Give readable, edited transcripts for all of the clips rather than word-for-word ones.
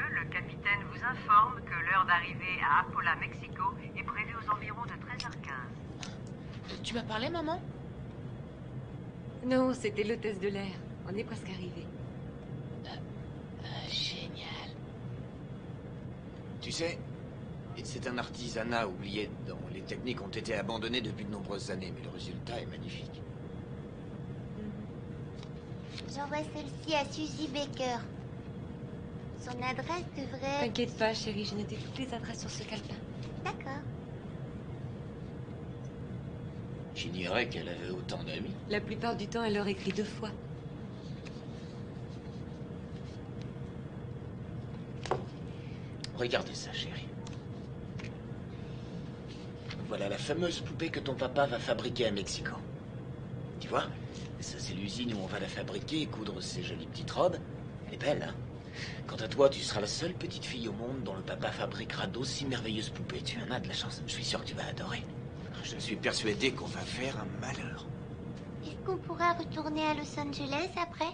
le capitaine vous informe que l'heure d'arrivée à Apola, Mexico est prévue aux environs de 13h15. Tu m'as parlé, maman? Non, c'était l'hôtesse de l'air. On est presque arrivé. Génial. Tu sais, c'est un artisanat oublié dont les techniques ont été abandonnées depuis de nombreuses années, mais le résultat est magnifique. J'envoie celle-ci à Suzy Baker. Son adresse devrait... T'inquiète pas, chérie, j'ai noté toutes les adresses sur ce calepin. D'accord. J'ignorais qu'elle avait autant d'amis. La plupart du temps, elle leur écrit 2 fois. Regardez ça, chérie. Voilà la fameuse poupée que ton papa va fabriquer à Mexico. Tu vois? Ça, c'est l'usine où on va la fabriquer et coudre ces jolies petites robes. Elle est belle, hein? Quant à toi, tu seras la seule petite fille au monde dont le papa fabriquera d'aussi merveilleuses poupées. Tu en as de la chance. Je suis sûr que tu vas adorer. Je suis persuadé qu'on va faire un malheur. Est-ce qu'on pourra retourner à Los Angeles après?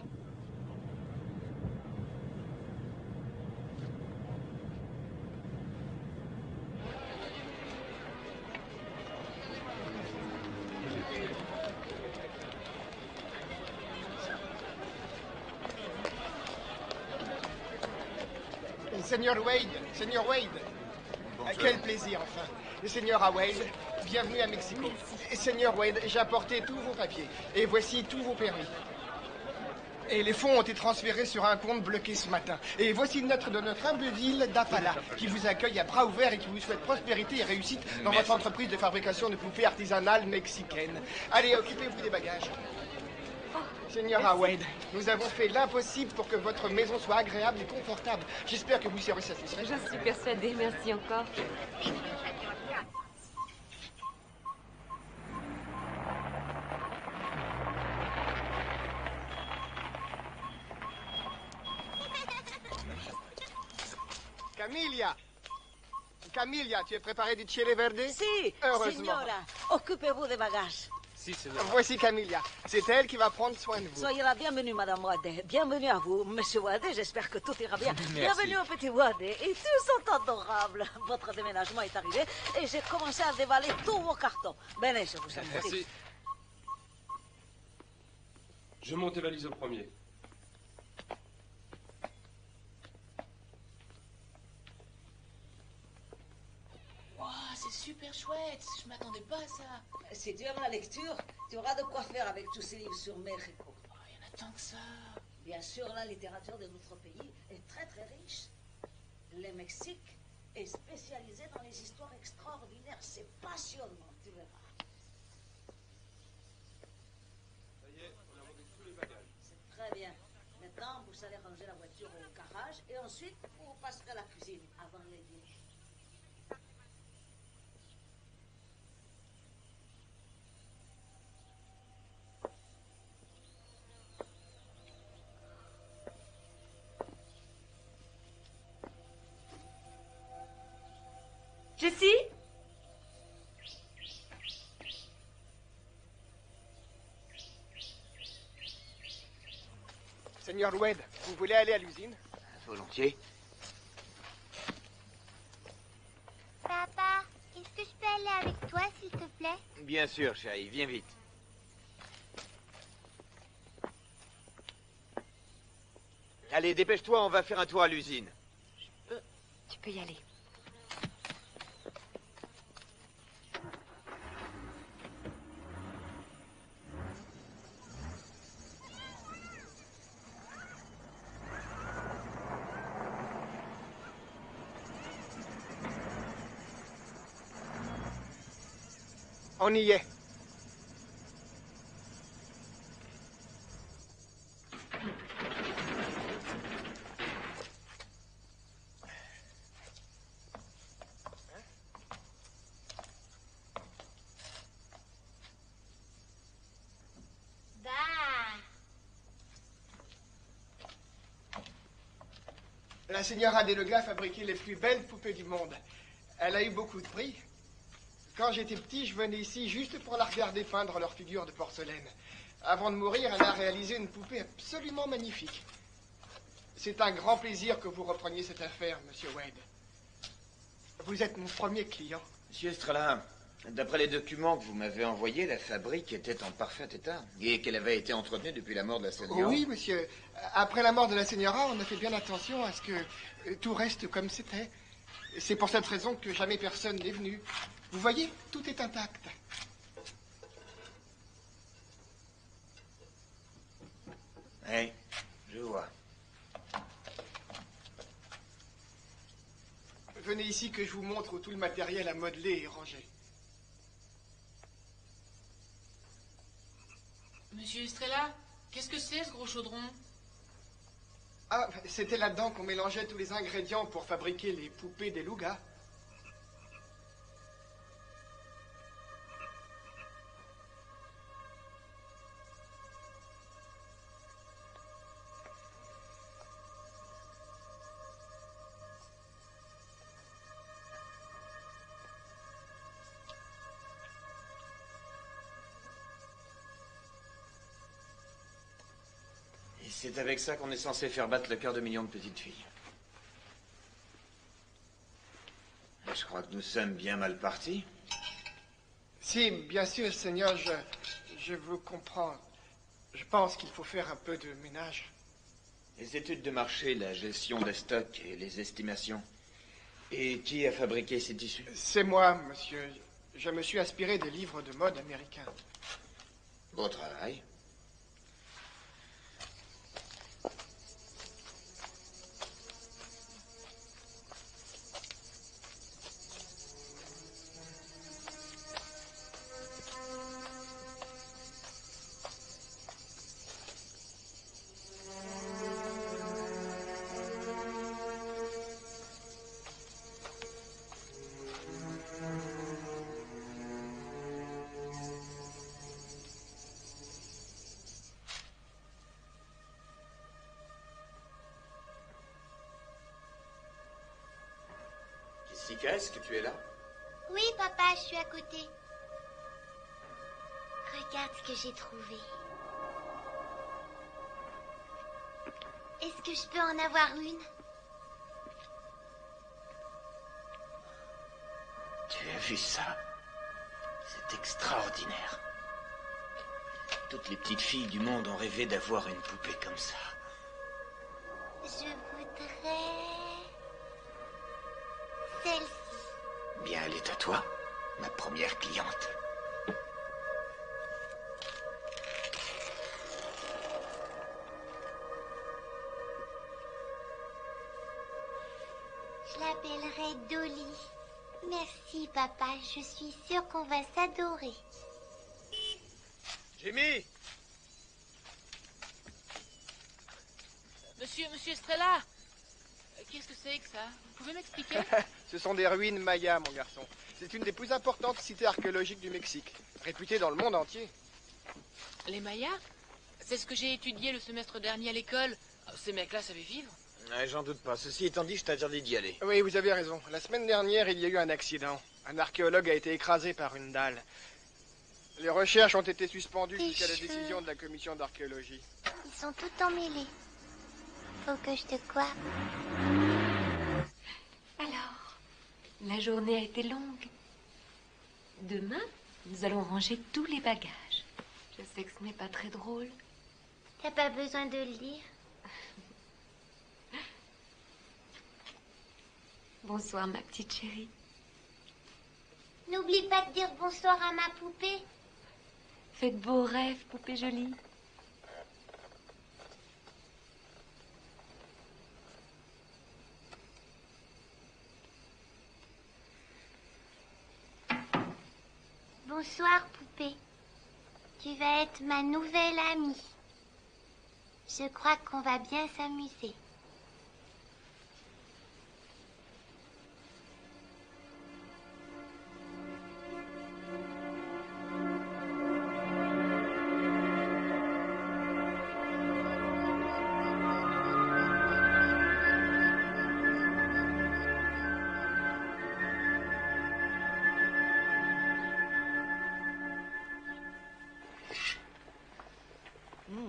Seigneur Wade, quel plaisir enfin. Le Seigneur Wade, bienvenue à Mexico. Et Seigneur Wade, j'ai apporté tous vos papiers et voici tous vos permis. Et les fonds ont été transférés sur un compte bloqué ce matin. Et voici une lettre de notre humble ville d'Apala qui vous accueille à bras ouverts et qui vous souhaite prospérité et réussite dans votre entreprise de fabrication de poupées artisanales mexicaines. Allez, occupez-vous des bagages. Seigneur Wade, nous avons fait l'impossible pour que votre maison soit agréable et confortable. J'espère que vous serez satisfait. Je suis persuadée, merci encore. Camilla, tu es préparée du chile verde? Si, heureusement. signora. Occupez-vous des bagages. Si, Seigneur. Voici Camilla. C'est elle qui va prendre soin de vous. Soyez la bienvenue, Madame Wade. Bienvenue à vous, Monsieur Wade. J'espère que tout ira bien. Merci. Bienvenue au petit Wade. Et tous sont adorables. Votre déménagement est arrivé et j'ai commencé à dévaler tous vos cartons. Venez, je vous en prie. Merci. Je monte tes valises au premier. C'est super chouette. Je m'attendais pas à ça. Si tu aimes la lecture, tu auras de quoi faire avec tous ces livres sur Mexico. Il y en a tant que ça. Bien sûr, la littérature de notre pays est très très riche. Le Mexique est spécialisé dans les histoires extraordinaires. C'est passionnant, tu verras. Ça y est, on a monté tous les bagages. C'est très bien. Maintenant, vous allez ranger la voiture au garage et ensuite, vous passerez à la cuisine avant le dîner. Jessie? Seigneur Wade, vous voulez aller à l'usine? Volontiers. Papa, est-ce que je peux aller avec toi, s'il te plaît? Bien sûr, chérie, viens vite. Allez, dépêche-toi, on va faire un tour à l'usine. Tu peux y aller. On y est. La señora Delega a fabriqué les plus belles poupées du monde. Elle a eu beaucoup de prix. Quand j'étais petit, je venais ici juste pour la regarder peindre leurs figures de porcelaine. Avant de mourir, elle a réalisé une poupée absolument magnifique. C'est un grand plaisir que vous repreniez cette affaire, monsieur Wade. Vous êtes mon premier client. Monsieur Estrella, d'après les documents que vous m'avez envoyés, la fabrique était en parfait état et qu'elle avait été entretenue depuis la mort de la seigneur. Oui, monsieur. Après la mort de la señora, on a fait bien attention à ce que tout reste comme c'était. C'est pour cette raison que jamais personne n'est venu. Vous voyez, tout est intact. Oui, je vois. Venez ici que je vous montre où tout le matériel à modeler est rangé. Monsieur Estrella, qu'est-ce que c'est ce gros chaudron? Ah, c'était là-dedans qu'on mélangeait tous les ingrédients pour fabriquer les poupées des Lugas. C'est avec ça qu'on est censé faire battre le cœur de millions de petites filles. Et je crois que nous sommes bien mal partis. Si, bien sûr, Seigneur, je vous comprends. Je pense qu'il faut faire un peu de ménage. Les études de marché, la gestion des stocks et les estimations. Et qui a fabriqué ces tissus? C'est moi, monsieur. Je me suis inspiré des livres de mode américains. Beau travail. Jessica, est-ce que tu es là? Oui, papa, je suis à côté. Regarde ce que j'ai trouvé. Est-ce que je peux en avoir une? Tu as vu ça? C'est extraordinaire. Toutes les petites filles du monde ont rêvé d'avoir une poupée comme ça. Je voudrais... celle-ci. Bien, elle est à toi, ma première cliente. Je l'appellerai Dolly. Merci, papa. Je suis sûre qu'on va s'adorer. Jimmy! Monsieur Estrella, qu'est-ce que c'est que ça? Vous pouvez m'expliquer? Ce sont des ruines mayas, mon garçon. C'est une des plus importantes cités archéologiques du Mexique, réputée dans le monde entier. Les Mayas? C'est ce que j'ai étudié le semestre dernier à l'école. Ces mecs-là savaient vivre. Ouais, j'en doute pas. Ceci étant dit, je t'interdis d'y aller. Oui, vous avez raison. La semaine dernière, il y a eu un accident. Un archéologue a été écrasé par une dalle. Les recherches ont été suspendues Tes jusqu'à la cheveux. décision de la commission d'archéologie. Ils sont tout emmêlés. Faut que je te coiffe. Alors, la journée a été longue. Demain, nous allons ranger tous les bagages. Je sais que ce n'est pas très drôle. T'as pas besoin de le dire. Bonsoir, ma petite chérie. N'oublie pas de dire bonsoir à ma poupée. Fais de beaux rêves, poupée jolie. Bonsoir, poupée. Tu vas être ma nouvelle amie. Je crois qu'on va bien s'amuser.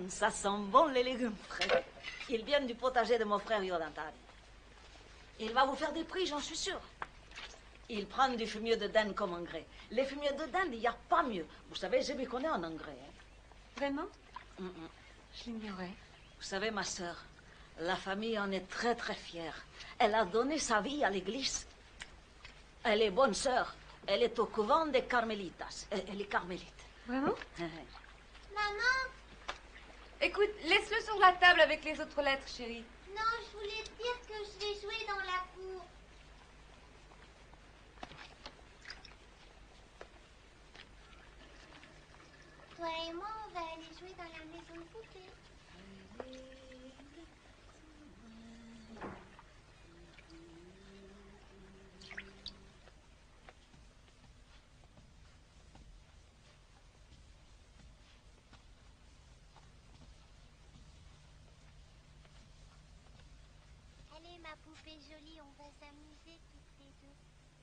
Ça sent bon les légumes frais. Ils viennent du potager de mon frère Yodantari. Il va vous faire des prix, j'en suis sûre. Il prend du fumier de dinde comme engrais. Les fumiers de dinde, il n'y a pas mieux. Vous savez, je m'y connais en engrais. Hein. Vraiment? Je l'ignorais. Vous savez, ma sœur, la famille en est très très fière. Elle a donné sa vie à l'église. Elle est bonne sœur. Elle est au couvent des Carmélitas. Elle est carmélite. Vraiment? Maman, Écoute, laisse-le sur la table avec les autres lettres, chérie. non, je voulais te dire que je vais jouer dans la cour. Toi et moi, on va aller jouer dans la maison de poupée. Allez, ma poupée jolie, on va s'amuser toutes les deux.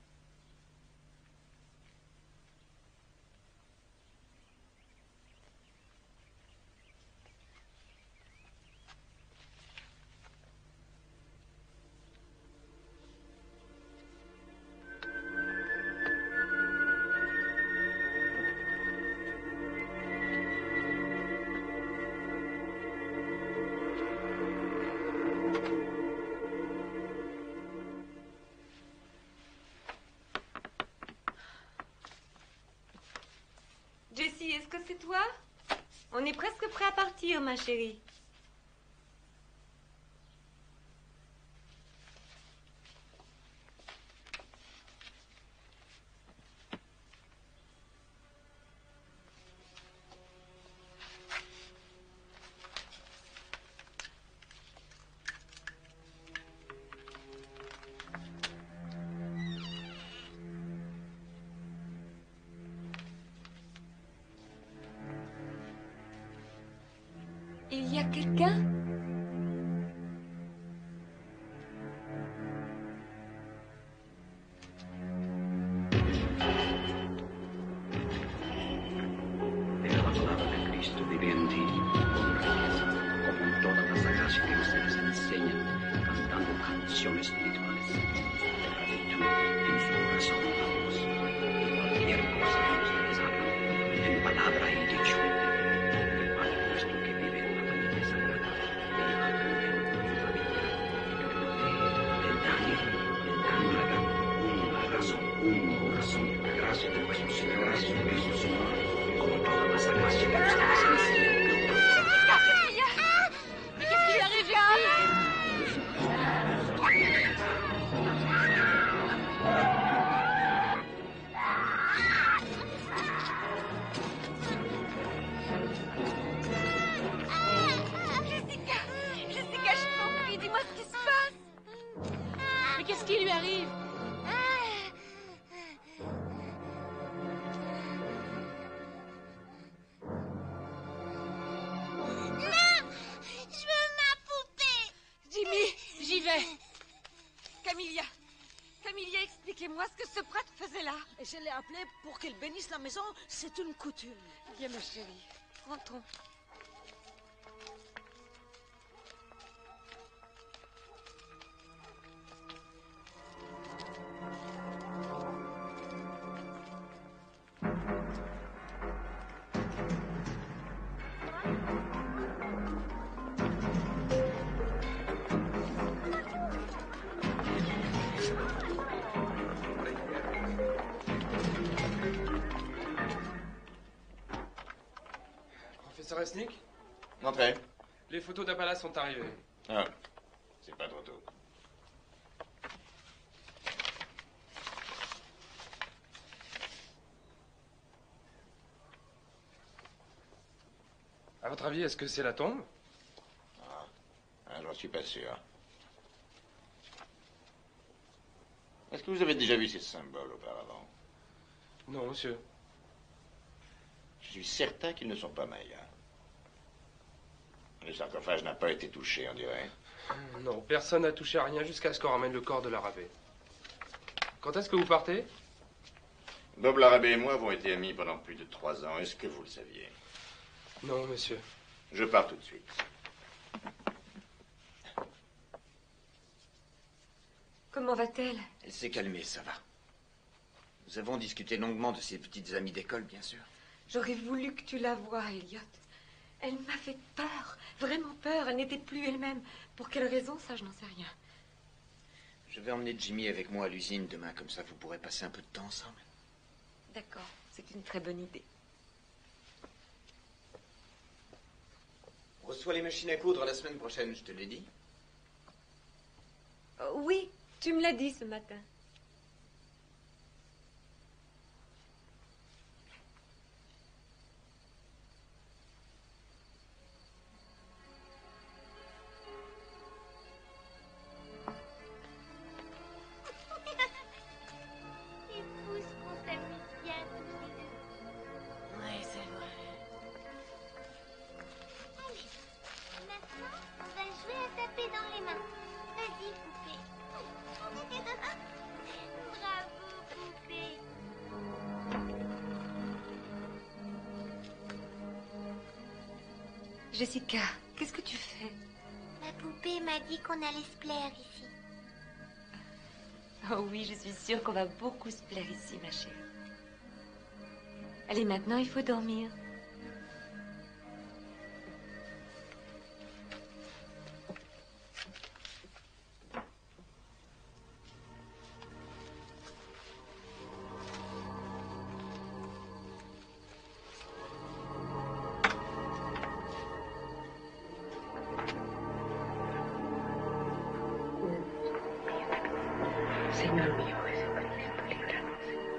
Jessie, est-ce que c'est toi? On est presque prêt à partir, ma chérie. Il y a quelqu'un? Era la palabra de Cristo vive en ti, con riqueza, como en todas las sagradas que ustedes enseñan, cantando canciones espirituales de gratitud en su corazón a Dios. Y cualquier cosa que ustedes hagan, en palabra y dicho, el Padre nuestro que vive en la familia sagrada, viva también en su familia, y que le dan un corazón, la gracia de nuestro Señor Jesucristo, como todas las sagradas que ustedes enseñan. Mais qu'est-ce qui lui arrive, Gérard? Jessica, je t'en prie, dis-moi ce qui se passe. Mais qu'est-ce qui lui arrive? Je veux ma poupée. Jimmy, J'y vais. Camilla, expliquez-moi ce que ce prêtre faisait là. Et je l'ai appelé pour qu'il bénisse la maison. C'est une coutume. Viens, ma chérie, rentrons. Professeur Esnick, Entrez. les photos d'Apala sont arrivées. Ah, c'est pas trop tôt. À votre avis, est-ce que c'est la tombe? J'en suis pas sûr. Est-ce que vous avez déjà vu ces symboles auparavant? Non, monsieur. Je suis certain qu'ils ne sont pas mayas. Le sarcophage n'a pas été touché, on dirait. Non, personne n'a touché à rien jusqu'à ce qu'on ramène le corps de l'arabé. Quand est-ce que vous partez? Bob Larabé et moi avons été amis pendant plus de 3 ans. Est-ce que vous le saviez? Non, monsieur. Je pars tout de suite. Comment va-t-elle? Elle s'est calmée, ça va. Nous avons discuté longuement de ses petites amies d'école, bien sûr. J'aurais voulu que tu la voies, Elliot. Elle m'a fait peur, vraiment peur. Elle n'était plus elle-même. Pour quelle raison, ça, je n'en sais rien. Je vais emmener Jimmy avec moi à l'usine demain, comme ça vous pourrez passer un peu de temps ensemble. D'accord, c'est une très bonne idée. On reçoit les machines à coudre la semaine prochaine, je te l'ai dit. Oui, tu me l'as dit ce matin. Jessica, qu'est-ce que tu fais? Ma poupée m'a dit qu'on allait se plaire ici. Oh oui, je suis sûre qu'on va beaucoup se plaire ici, ma chérie. Allez, maintenant, il faut dormir. Señor mío Jesucristo, líbranos.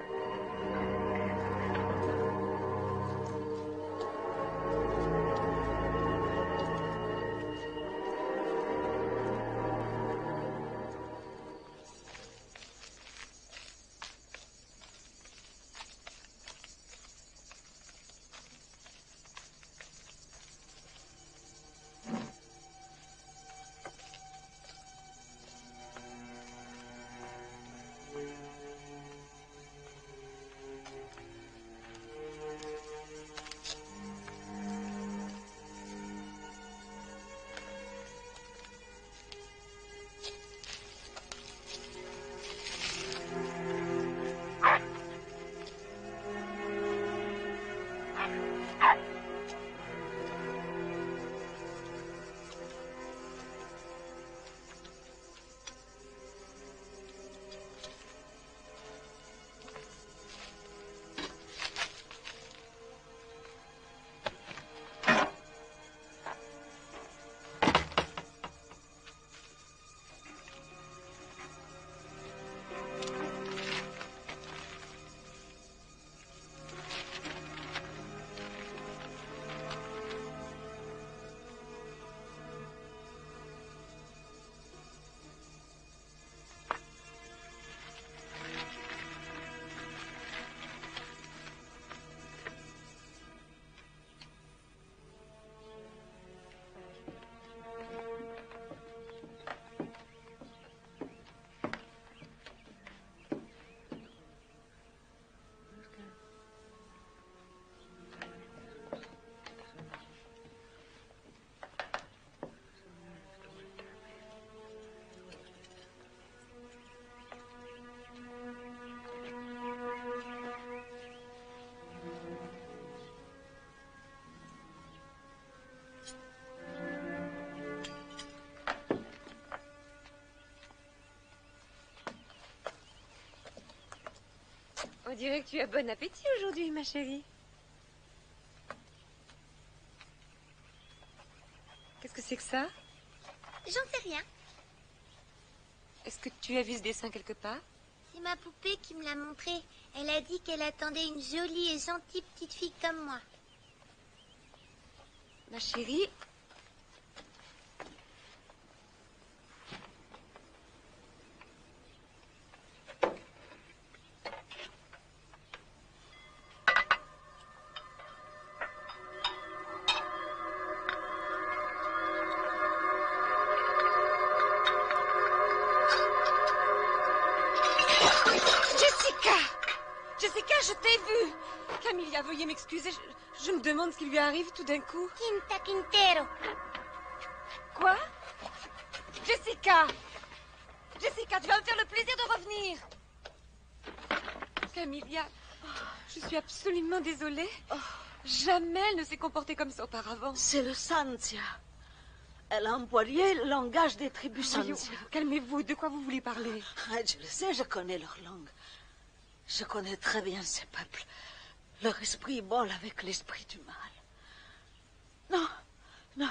On dirait que tu as bon appétit aujourd'hui, ma chérie. Qu'est-ce que c'est que ça? J'en sais rien. Est-ce que tu as vu ce dessin quelque part? C'est ma poupée qui me l'a montré. Elle a dit qu'elle attendait une jolie et gentille petite fille comme moi. Ma chérie, Jessica, je t'ai vue. Camilla, veuillez m'excuser, Je me demande ce qui lui arrive tout d'un coup. Quinta Quintero. Quoi? Jessica! Jessica, tu vas me faire le plaisir de revenir. Camilla, je suis absolument désolée. Jamais elle ne s'est comportée comme ça auparavant. C'est le Santia. Elle a employé le langage des tribus Santia. Calmez-vous, de quoi vous voulez parler? Je le sais, je connais leur langue. Je connais très bien ces peuples. Leur esprit vole avec l'esprit du mal. Non, non.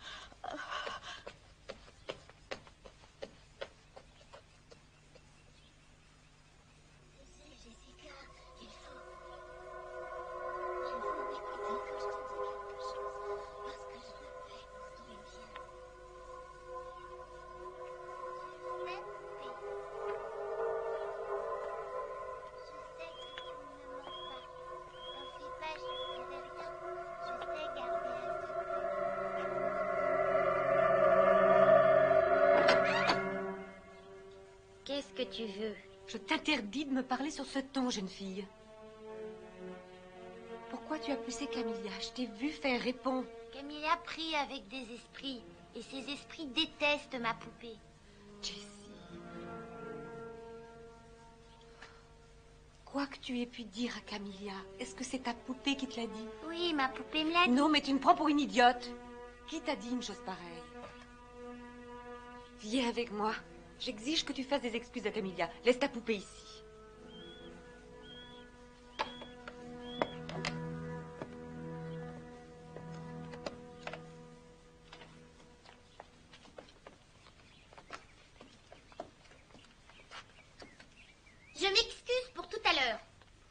Qu'est-ce que tu veux? Je t'interdis de me parler sur ce ton, jeune fille. Pourquoi tu as poussé Camilla? Je t'ai vu faire répondre. Camilla prie avec des esprits. Et ces esprits détestent ma poupée. Jessie. Quoi que tu aies pu dire à Camilla, est-ce que c'est ta poupée qui te l'a dit? Oui, ma poupée me l'a dit. Non, mais tu me prends pour une idiote. Qui t'a dit une chose pareille? Viens avec moi. J'exige que tu fasses des excuses à Camilla. Laisse ta poupée ici. Je m'excuse pour tout à l'heure.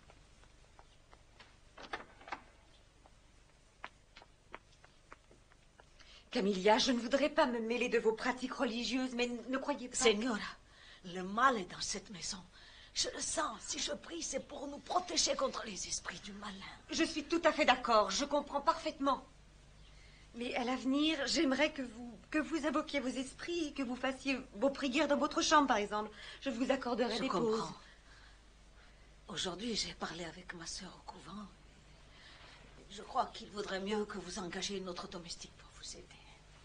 Camilla, je ne voudrais pas me mêler de vos pratiques religieuses, mais ne croyez pas... Señora, le mal est dans cette maison. Je le sens. Si je prie, c'est pour nous protéger contre les esprits du malin. Je suis tout à fait d'accord. Je comprends parfaitement. Mais à l'avenir, j'aimerais que vous invoquiez vos esprits et que vous fassiez vos prières dans votre chambre, par exemple. Je vous accorderai des pauses. Je comprends. Aujourd'hui, j'ai parlé avec ma sœur au couvent. Je crois qu'il vaudrait mieux que vous engagiez notre domestique pour vous aider.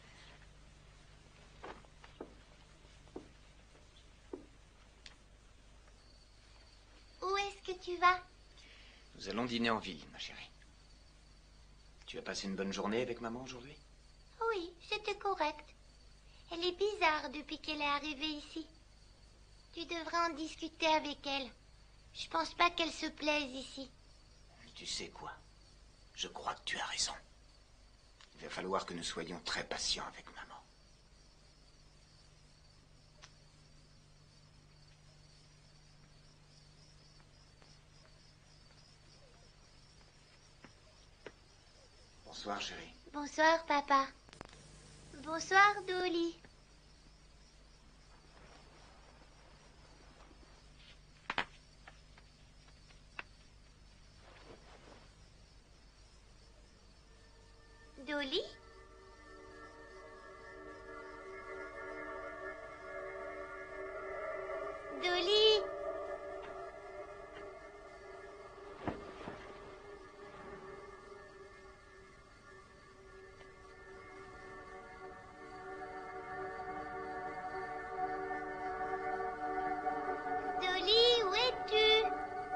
Où est-ce que tu vas? Nous allons dîner en ville, ma chérie. Tu as passé une bonne journée avec maman aujourd'hui? Oui, c'était correct. Elle est bizarre depuis qu'elle est arrivée ici. Tu devrais en discuter avec elle. Je pense pas qu'elle se plaise ici. Tu sais quoi? Je crois que tu as raison. Il va falloir que nous soyons très patients avec maman. Bonsoir, chérie. Bonsoir, papa. Bonsoir, Dolly. Dolly? Dolly? Dolly, où es-tu?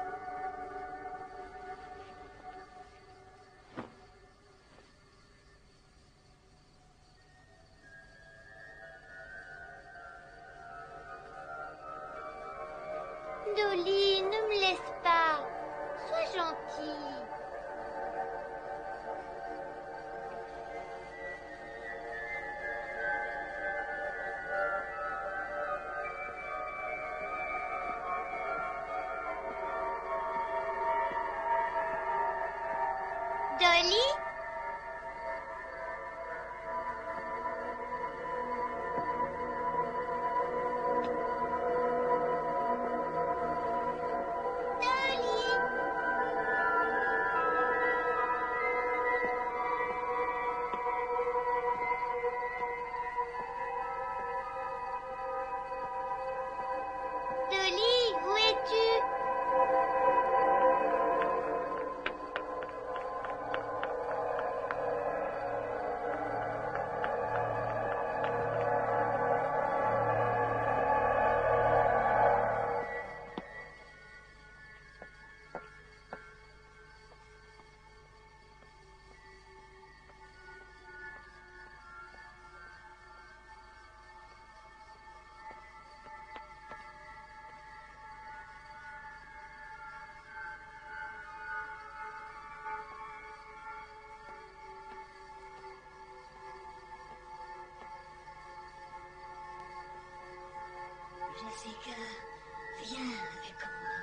Dolly, ne me laisse pas. Sois gentille. Dolly? Dolly, où es-tu? Jessica, viens avec moi.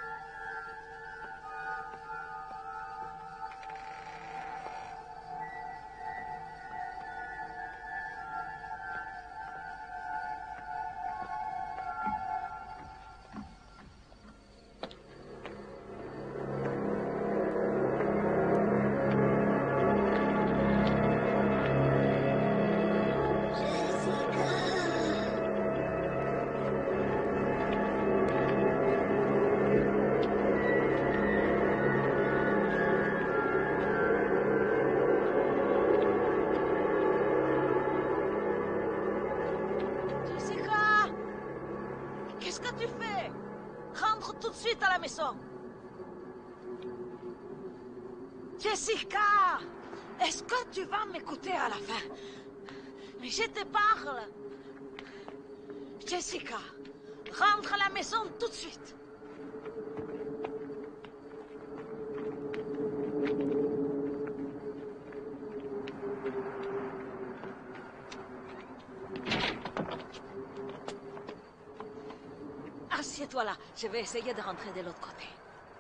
Qu'est-ce que tu fais? Rentre tout de suite à la maison. Jessica, est-ce que tu vas m'écouter à la fin? Mais je te parle. Jessica, rentre à la maison tout de suite. Assieds-toi là, je vais essayer de rentrer de l'autre côté.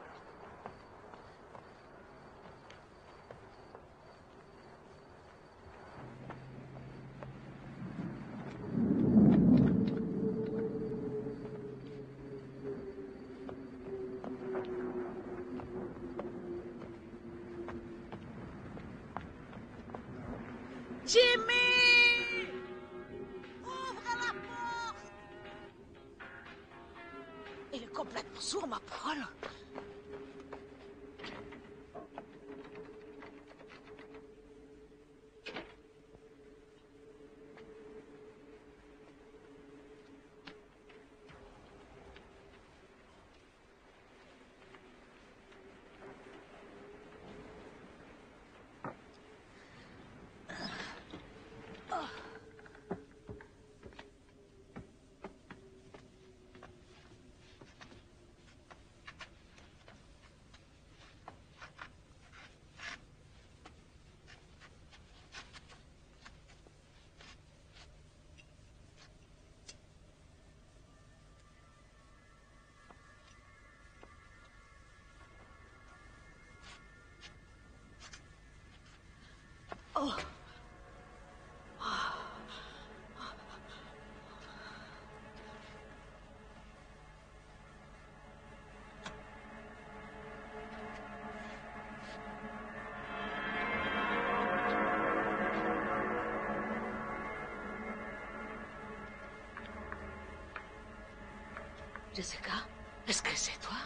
Jimmy! Ouvre la porte! Il est complètement sourd, ma parole. Oh. Jessica, est-ce que c'est toi?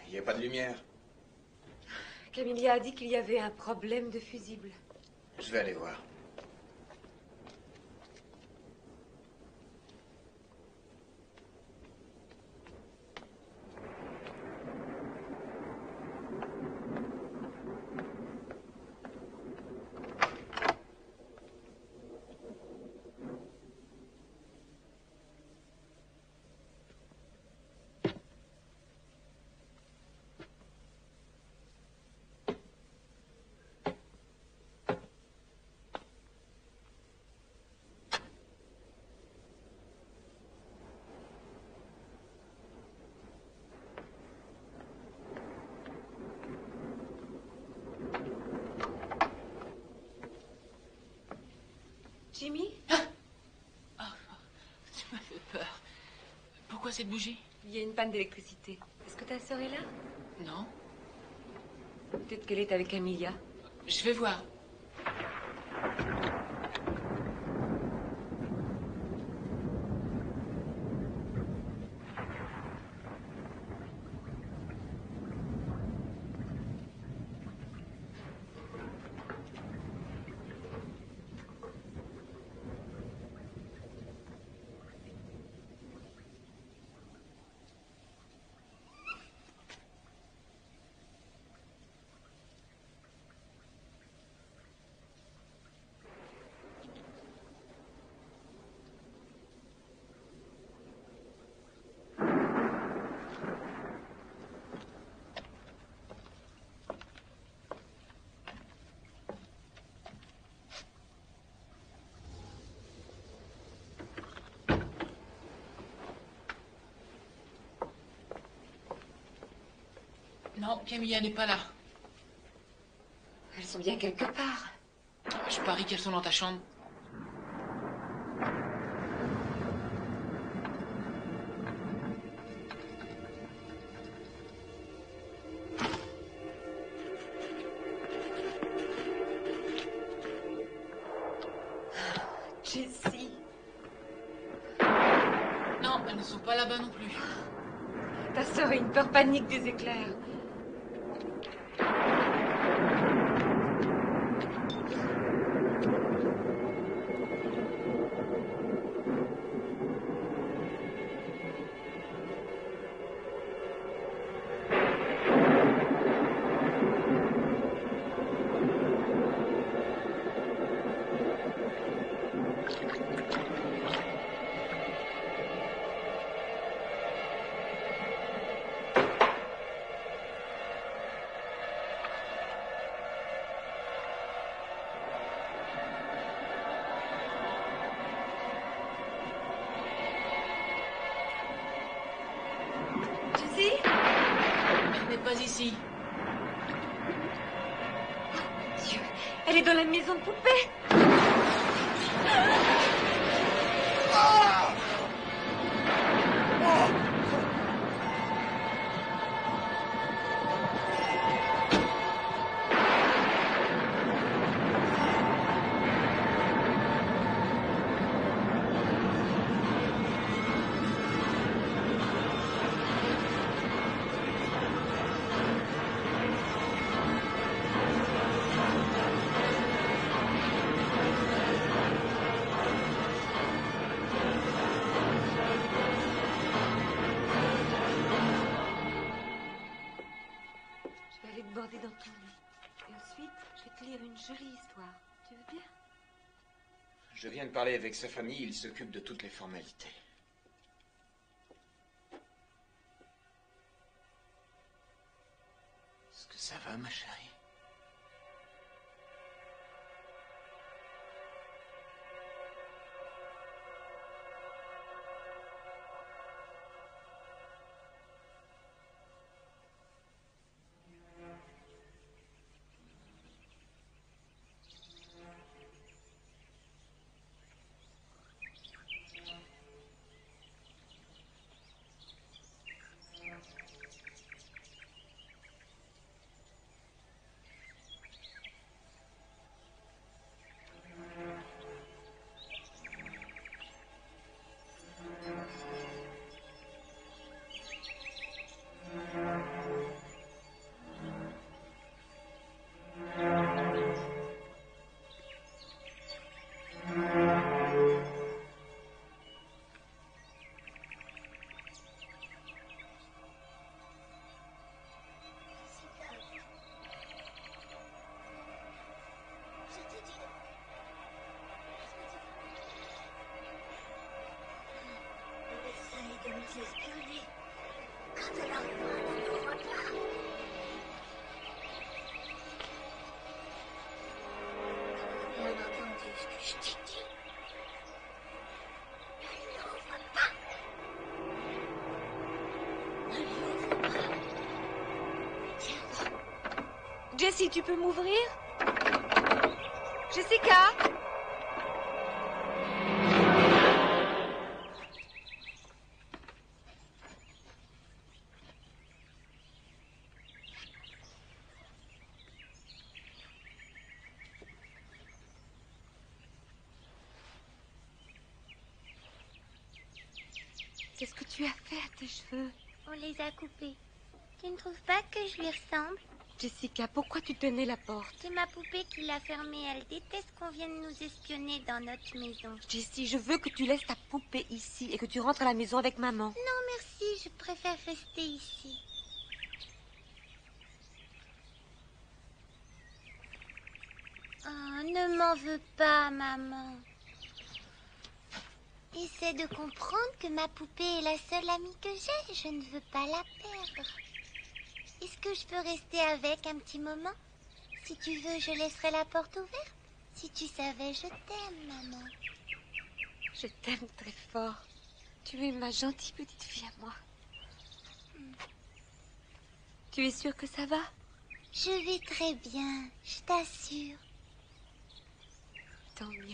Il n'y a pas de lumière. Camilla a dit qu'il y avait un problème de fusible. Je vais aller voir. Jimmy? Tu m'as fait peur. Pourquoi cette bougie? Il y a une panne d'électricité. Est-ce que ta sœur est là? Non. Peut-être qu'elle est avec Camilla. Je vais voir. Non, Camilla n'est pas là. Elles sont bien quelque part. Je parie qu'elles sont dans ta chambre. Jessie. Non, elles ne sont pas là-bas non plus. Ta sœur a une peur panique des éclairs. Pas ici. Oh, Dieu, elle est dans la maison de poupée. Border dans ton lit. Et ensuite, je vais te lire une jolie histoire. Tu veux bien? Je viens de parler avec sa famille, il s'occupe de toutes les formalités. Est-ce que ça va, ma chérie? Je t'ai dit. Ne l'ouvre pas. Ne l'ouvre pas. Tiens. Jessie, tu peux m'ouvrir? Jessica? Qu'est-ce que tu as fait à tes cheveux? On les a coupés. Tu ne trouves pas que je lui ressemble? Jessica, pourquoi tu tenais la porte? C'est ma poupée qui l'a fermée. Elle déteste qu'on vienne nous espionner dans notre maison. Jessie, je veux que tu laisses ta poupée ici et que tu rentres à la maison avec maman. Non, merci. Je préfère rester ici. Oh, ne m'en veux pas, maman. Essaie de comprendre que ma poupée est la seule amie que j'ai. Je ne veux pas la perdre. Est-ce que je peux rester avec un petit moment? Si tu veux, je laisserai la porte ouverte. Si tu savais, je t'aime, maman. Je t'aime très fort. Tu es ma gentille petite fille à moi. Tu es sûre que ça va? Je vais très bien, je t'assure. Tant mieux.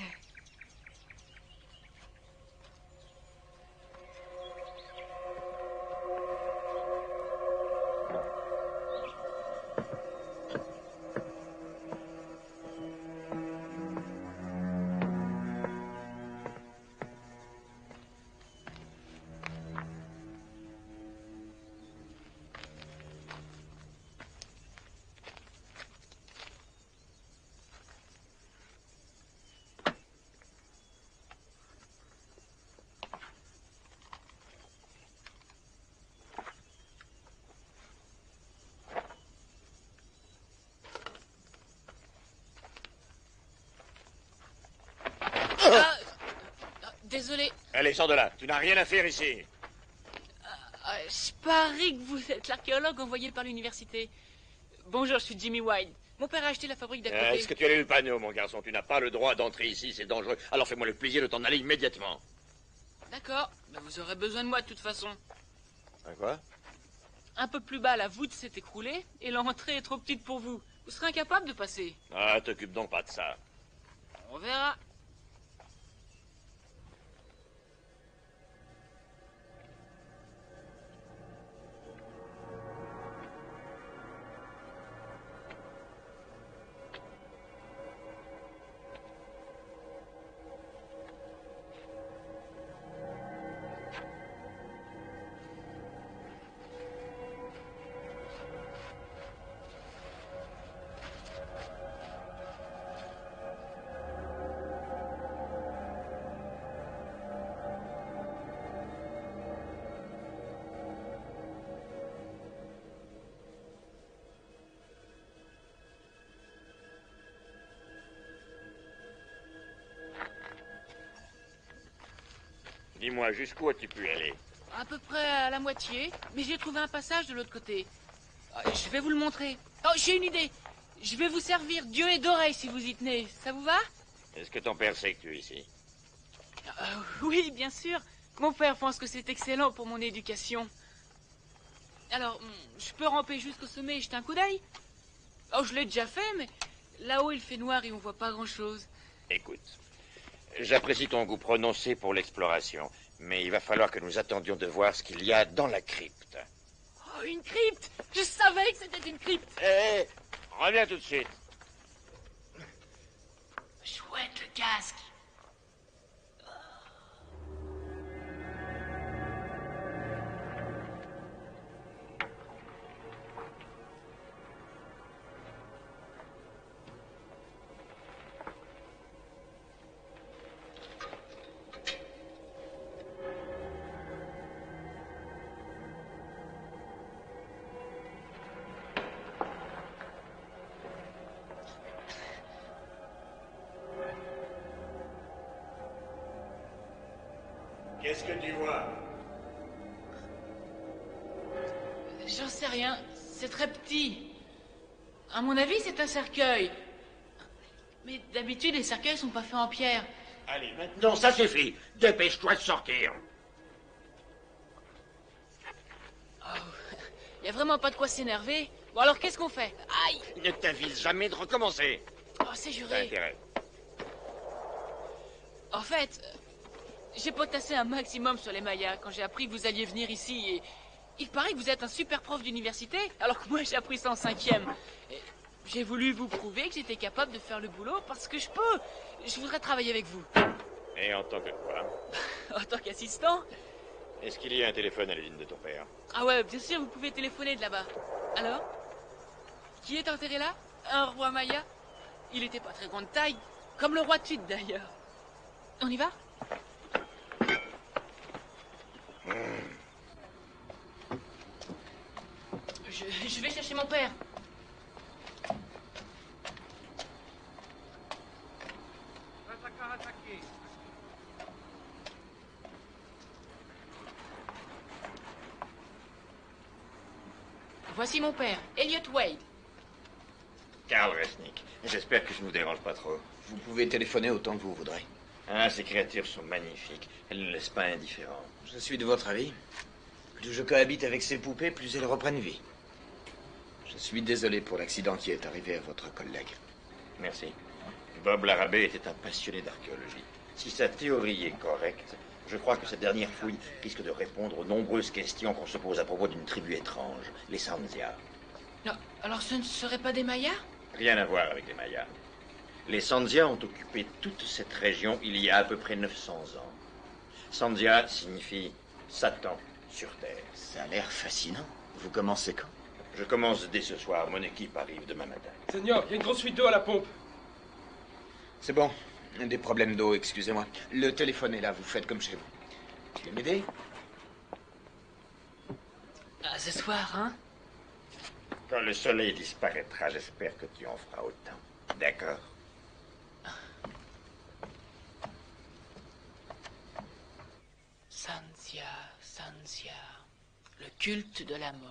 Désolé. Allez, sors de là. Tu n'as rien à faire ici. Je parie que vous êtes l'archéologue envoyé par l'université. Bonjour, je suis Jimmy White. Mon père a acheté la fabrique d'à côté. Est-ce que tu as lu le panneau, mon garçon? Tu n'as pas le droit d'entrer ici, c'est dangereux. Alors fais-moi le plaisir de t'en aller immédiatement. D'accord, mais vous aurez besoin de moi de toute façon. Quoi? Un peu plus bas, la voûte s'est écroulée et l'entrée est trop petite pour vous. Vous serez incapable de passer. Ah, t'occupe donc pas de ça. On verra. Dis-moi, jusqu'où as-tu pu aller? À peu près à la moitié, mais j'ai trouvé un passage de l'autre côté. Je vais vous le montrer. Oh, j'ai une idée. Je vais vous servir d'yeux et d'oreilles si vous y tenez. Ça vous va? Est-ce que ton père sait que tu es ici? Oui, bien sûr. Mon père pense que c'est excellent pour mon éducation. Alors, je peux ramper jusqu'au sommet et jeter un coup d'œil? Oh, je l'ai déjà fait, mais là-haut il fait noir et on voit pas grand-chose. Écoute, j'apprécie ton goût prononcé pour l'exploration, mais il va falloir que nous attendions de voir ce qu'il y a dans la crypte. Oh, une crypte! Je savais que c'était une crypte! Hé, reviens tout de suite. Chouette, le casque! Qu'est-ce que tu vois? J'en sais rien. C'est très petit. À mon avis, c'est un cercueil. Mais d'habitude, les cercueils sont pas faits en pierre. Allez, maintenant, ça suffit. Dépêche-toi de sortir. Y a vraiment pas de quoi s'énerver. Bon, alors qu'est-ce qu'on fait? Aïe! Ne t'avise jamais de recommencer. Oh, c'est T'as juré. intérêt. En fait, j'ai potassé un maximum sur les Mayas quand j'ai appris que vous alliez venir ici et... Il paraît que vous êtes un super prof d'université, alors que moi j'ai appris ça en 5e. Et j'ai voulu vous prouver que j'étais capable de faire le boulot parce que je peux. Je voudrais travailler avec vous. Et en tant que quoi? En tant qu'assistant? Est-ce qu'il y a un téléphone à l'usine de ton père? Ah ouais, bien sûr, vous pouvez téléphoner de là-bas. Alors? Qui est enterré là? Un roi Maya? Il était pas très grande taille, comme le roi Tut d'ailleurs. On y va? Je vais chercher mon père. Voici mon père, Elliot Wade. Karl Resnick. J'espère que je ne vous dérange pas trop. Vous pouvez téléphoner autant que vous voudrez. Ah, ces créatures sont magnifiques. Elles ne laissent pas indifférent. Je suis de votre avis. Plus je cohabite avec ces poupées, plus elles reprennent vie. Je suis désolé pour l'accident qui est arrivé à votre collègue. Merci. Bob Larrabee était un passionné d'archéologie. Si sa théorie est correcte, je crois que cette dernière fouille risque de répondre aux nombreuses questions qu'on se pose à propos d'une tribu étrange, les Sandia. Non, alors ce ne seraient pas des Mayas? Rien à voir avec les Mayas. Les Sandia ont occupé toute cette région il y a à peu près 900 ans. Sandia signifie Satan sur Terre. Ça a l'air fascinant. Vous commencez quand? Je commence dès ce soir. Mon équipe arrive demain matin. Seigneur, il y a une grosse fuite d'eau à la pompe. C'est bon. Des problèmes d'eau, excusez-moi. Le téléphone est là, vous faites comme chez vous. Tu veux m'aider? Ah, ce soir, hein? Quand le soleil disparaîtra, j'espère que tu en feras autant. D'accord? Sanzia, le culte de la mort.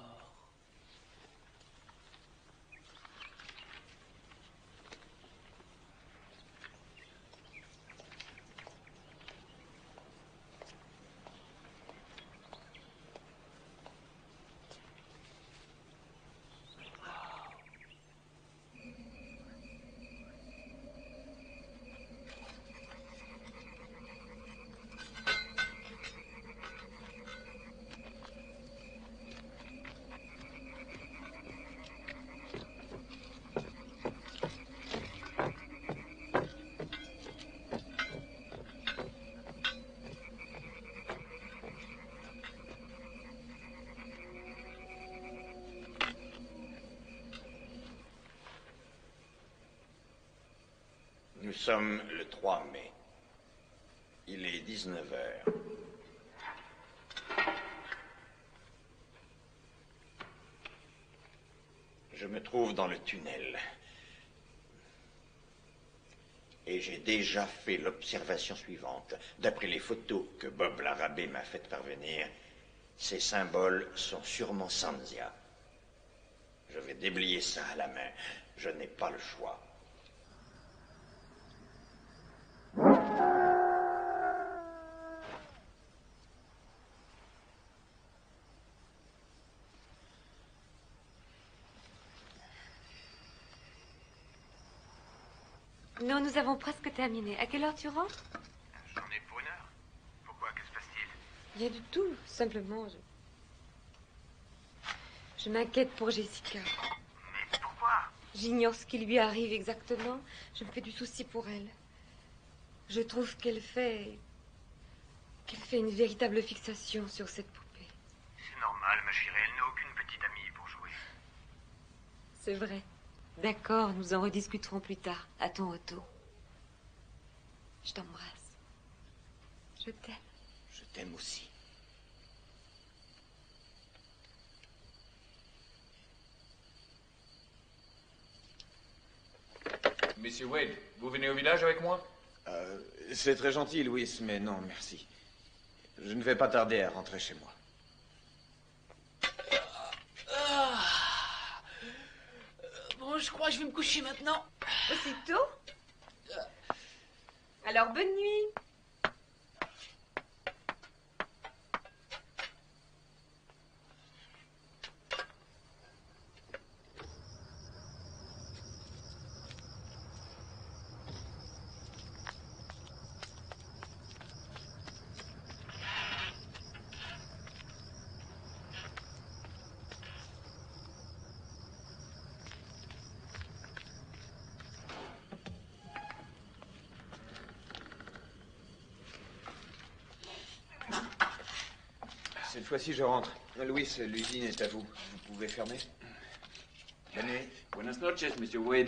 Nous sommes le 3 mai. Il est 19 heures. Je me trouve dans le tunnel. Et j'ai déjà fait l'observation suivante. D'après les photos que Bob Larrabee m'a faites parvenir, ces symboles sont sûrement Sanzia. Je vais déblayer ça à la main. Je n'ai pas le choix. Non, nous avons presque terminé. À quelle heure tu rentres? J'en ai pour 1 heure. Pourquoi? Que se passe-t-il? Rien du tout. Simplement, je m'inquiète pour Jessica. Mais pourquoi? J'ignore ce qui lui arrive exactement. Je me fais du souci pour elle. Je trouve qu'elle fait une véritable fixation sur cette poupée. C'est normal, ma chérie. Elle n'a aucune petite amie pour jouer. C'est vrai. D'accord, nous en rediscuterons plus tard, à ton retour. Je t'embrasse. Je t'aime. Je t'aime aussi. Monsieur Wade, vous venez au village avec moi? C'est très gentil, Louis, mais non, merci. Je ne vais pas tarder à rentrer chez moi. Bon, je crois que je vais me coucher maintenant. Aussitôt? Alors, bonne nuit. Cette fois-ci, je rentre. Louis, l'usine est à vous. Vous pouvez fermer. Bonne nuit. Buenas noches, Monsieur Wade.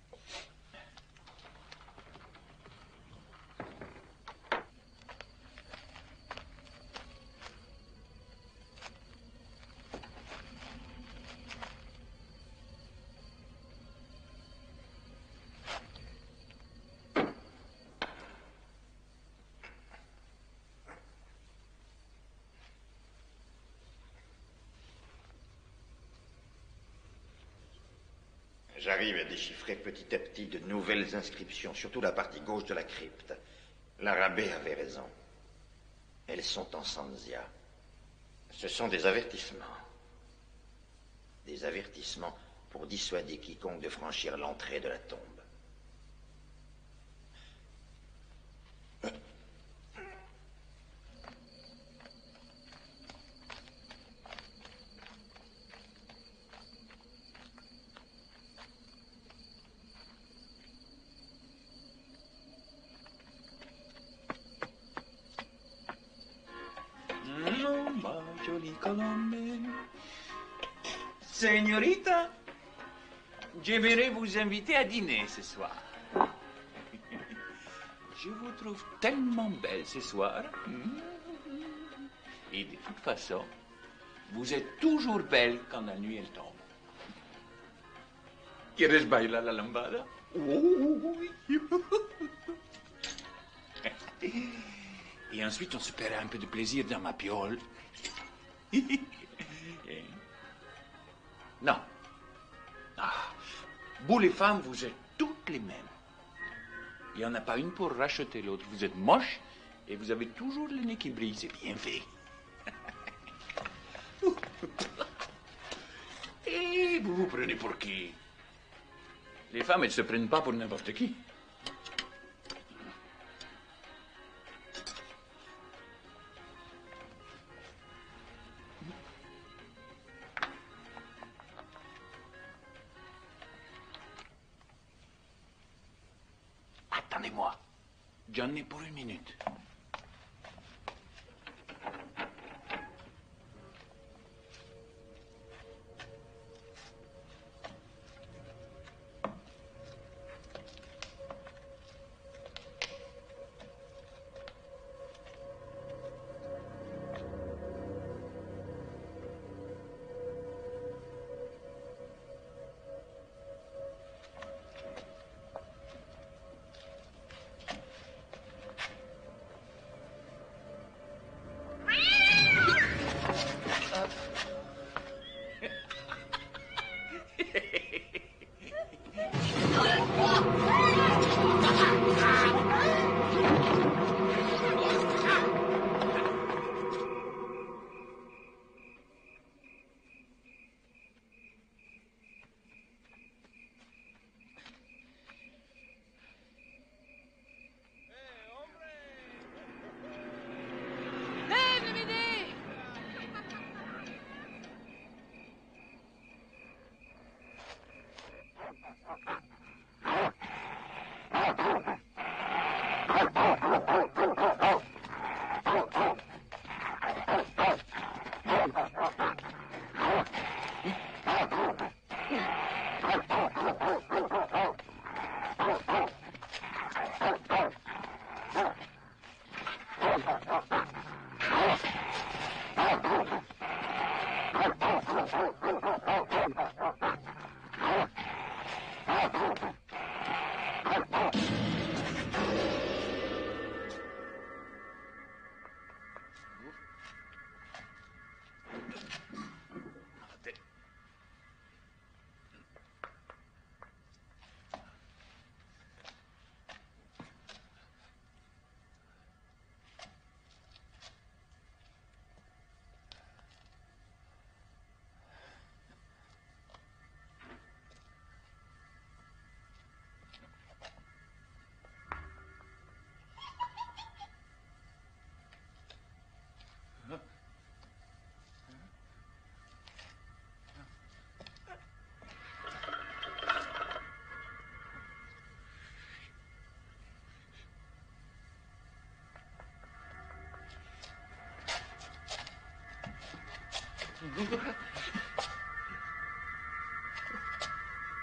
J'arrive à déchiffrer petit à petit de nouvelles inscriptions, surtout la partie gauche de la crypte. L'Arabé avait raison. Elles sont en Sanzia. Ce sont des avertissements. Des avertissements pour dissuader quiconque de franchir l'entrée de la tombe. Ma jolie Colombine. Señorita, j'aimerais vous inviter à dîner ce soir. Je vous trouve tellement belle ce soir. Et de toute façon, vous êtes toujours belle quand la nuit elle tombe. ¿Quieres bailar la lambada? Et ensuite, on se paiera un peu de plaisir dans ma piole. Non. Ah, vous les femmes, vous êtes toutes les mêmes. Il n'y en a pas une pour racheter l'autre. Vous êtes moche et vous avez toujours le nez qui brille. C'est bien fait. Et vous vous prenez pour qui? Les femmes, elles ne se prennent pas pour n'importe qui. Attendez-moi. J'en ai pour une minute.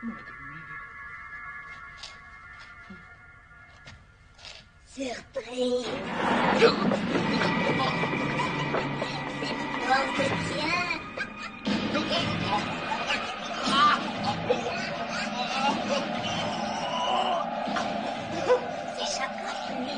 Surprise. Oh, c'est bien. C'est chocolat.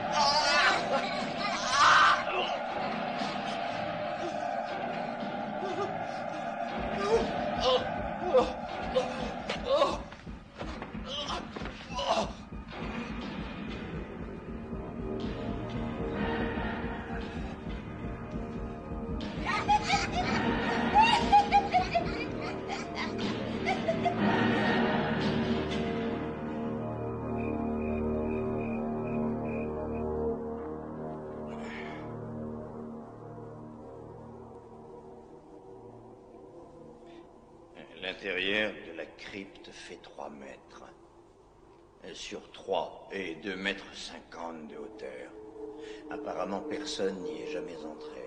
L'intérieur de la crypte fait 3 mètres. Sur 3 et 2,50 mètres de hauteur. Apparemment, personne n'y est jamais entré.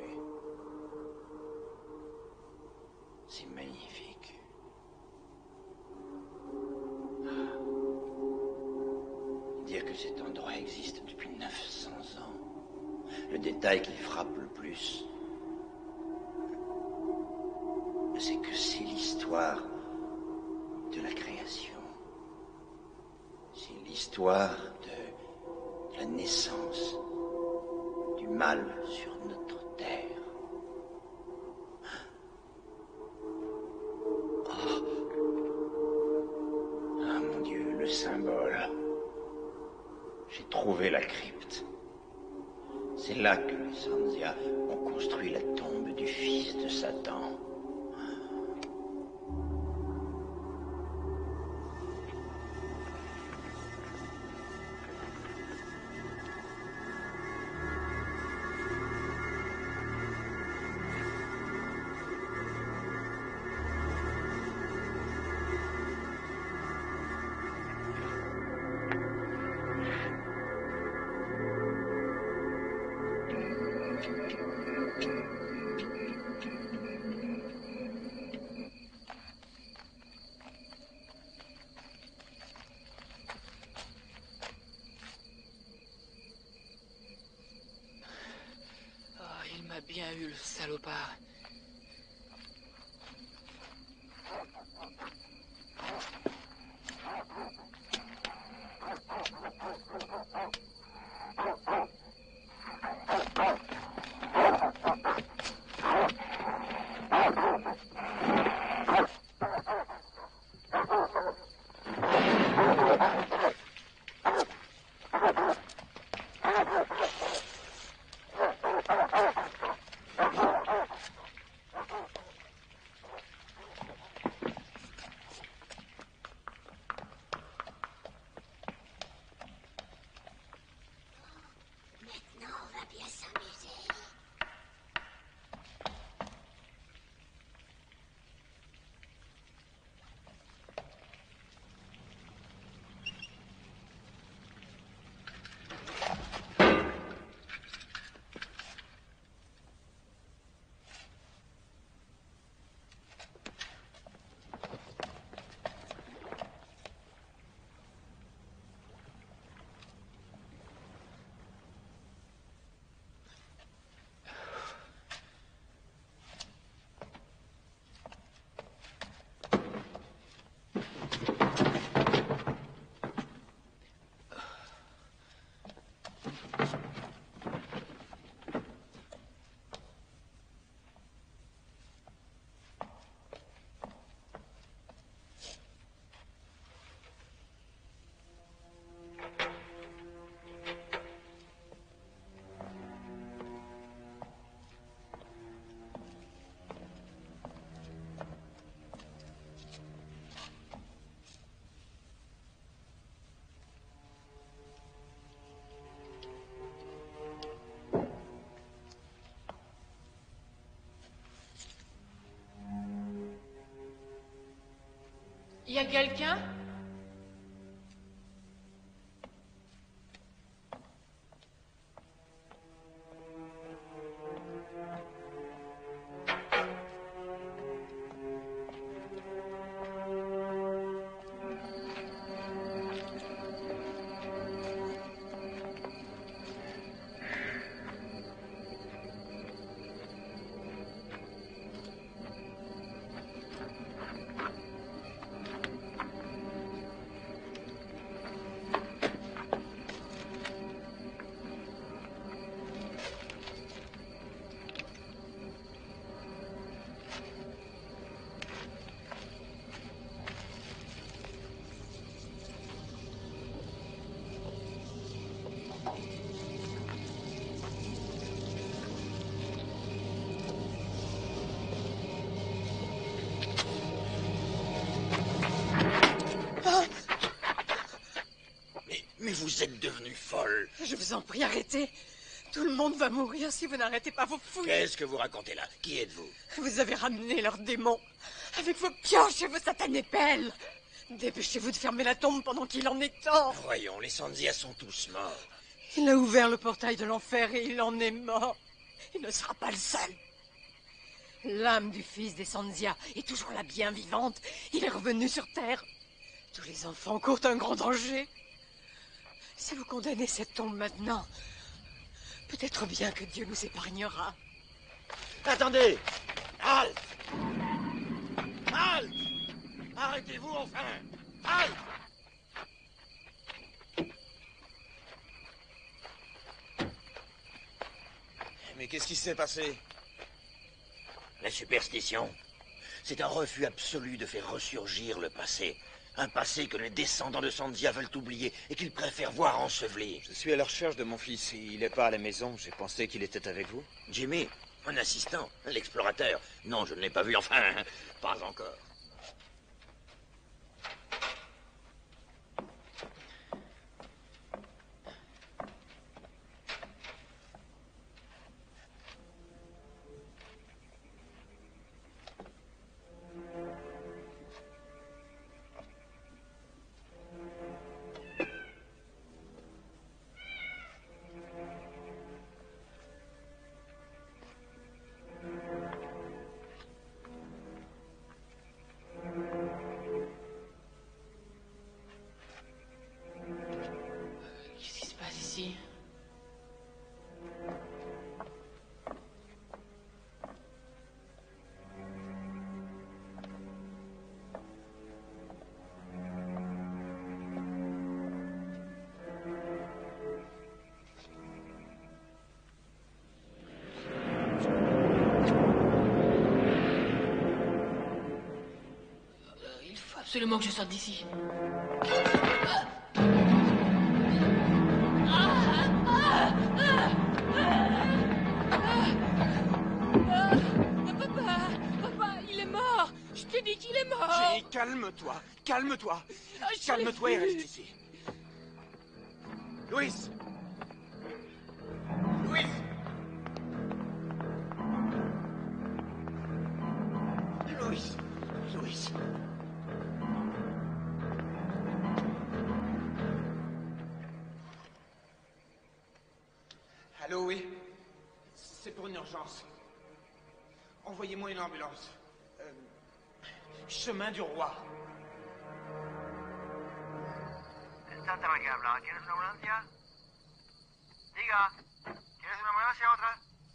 C'est magnifique. Dire que cet endroit existe depuis 900 ans. Le détail qui frappe le plus, c'est que c'est l'histoire de la création. C'est l'histoire de la naissance du mal sur notre terre. Ah mon Dieu, le symbole. J'ai trouvé la crypte. C'est là que les Sanzia ont construit la tombe du fils de Satan. Bien eu, le salopard. Y a quelqu'un? vous êtes devenue folle? Je vous en prie, arrêtez. Tout le monde va mourir si vous n'arrêtez pas vos fouilles. Qu'est-ce que vous racontez là? Qui êtes-vous? Vous avez ramené leurs démons. Avec vos pioches et vos satanées pelles. Dépêchez-vous de fermer la tombe pendant qu'il en est temps. Voyons, les Sanzia sont tous morts. Il a ouvert le portail de l'enfer et il en est mort. Il ne sera pas le seul. L'âme du fils des Sanzia est toujours la bien vivante. Il est revenu sur Terre. Tous les enfants courent un grand danger. Si vous condamnez cette tombe maintenant, peut-être bien que Dieu nous épargnera. Attendez! Halte! Halte! Arrêtez-vous enfin! Halte! Mais qu'est-ce qui s'est passé? La superstition. C'est un refus absolu de faire ressurgir le passé. Un passé que les descendants de Sanzia veulent oublier et qu'ils préfèrent voir enseveli. Je suis à la recherche de mon fils. Il n'est pas à la maison. J'ai pensé qu'il était avec vous. Jimmy, un assistant, l'explorateur. Non, je ne l'ai pas vu, enfin, pas encore. Absolument que je sorte d'ici. Papa, il est mort. Je te dis qu'il est mort. Jenny, calme-toi, calme-toi. Calme-toi et reste ici. Louis! Louis! Louis! Louis! Allô, oui? C'est pour une urgence. Envoyez-moi une ambulance. Chemin du Roi. Senta mal que habla. ¿Tienes una ambulancia? Diga. ¿Tienes una ambulancia otra?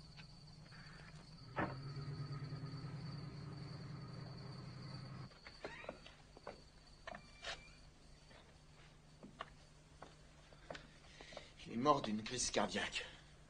Il est mort d'une crise cardiaque.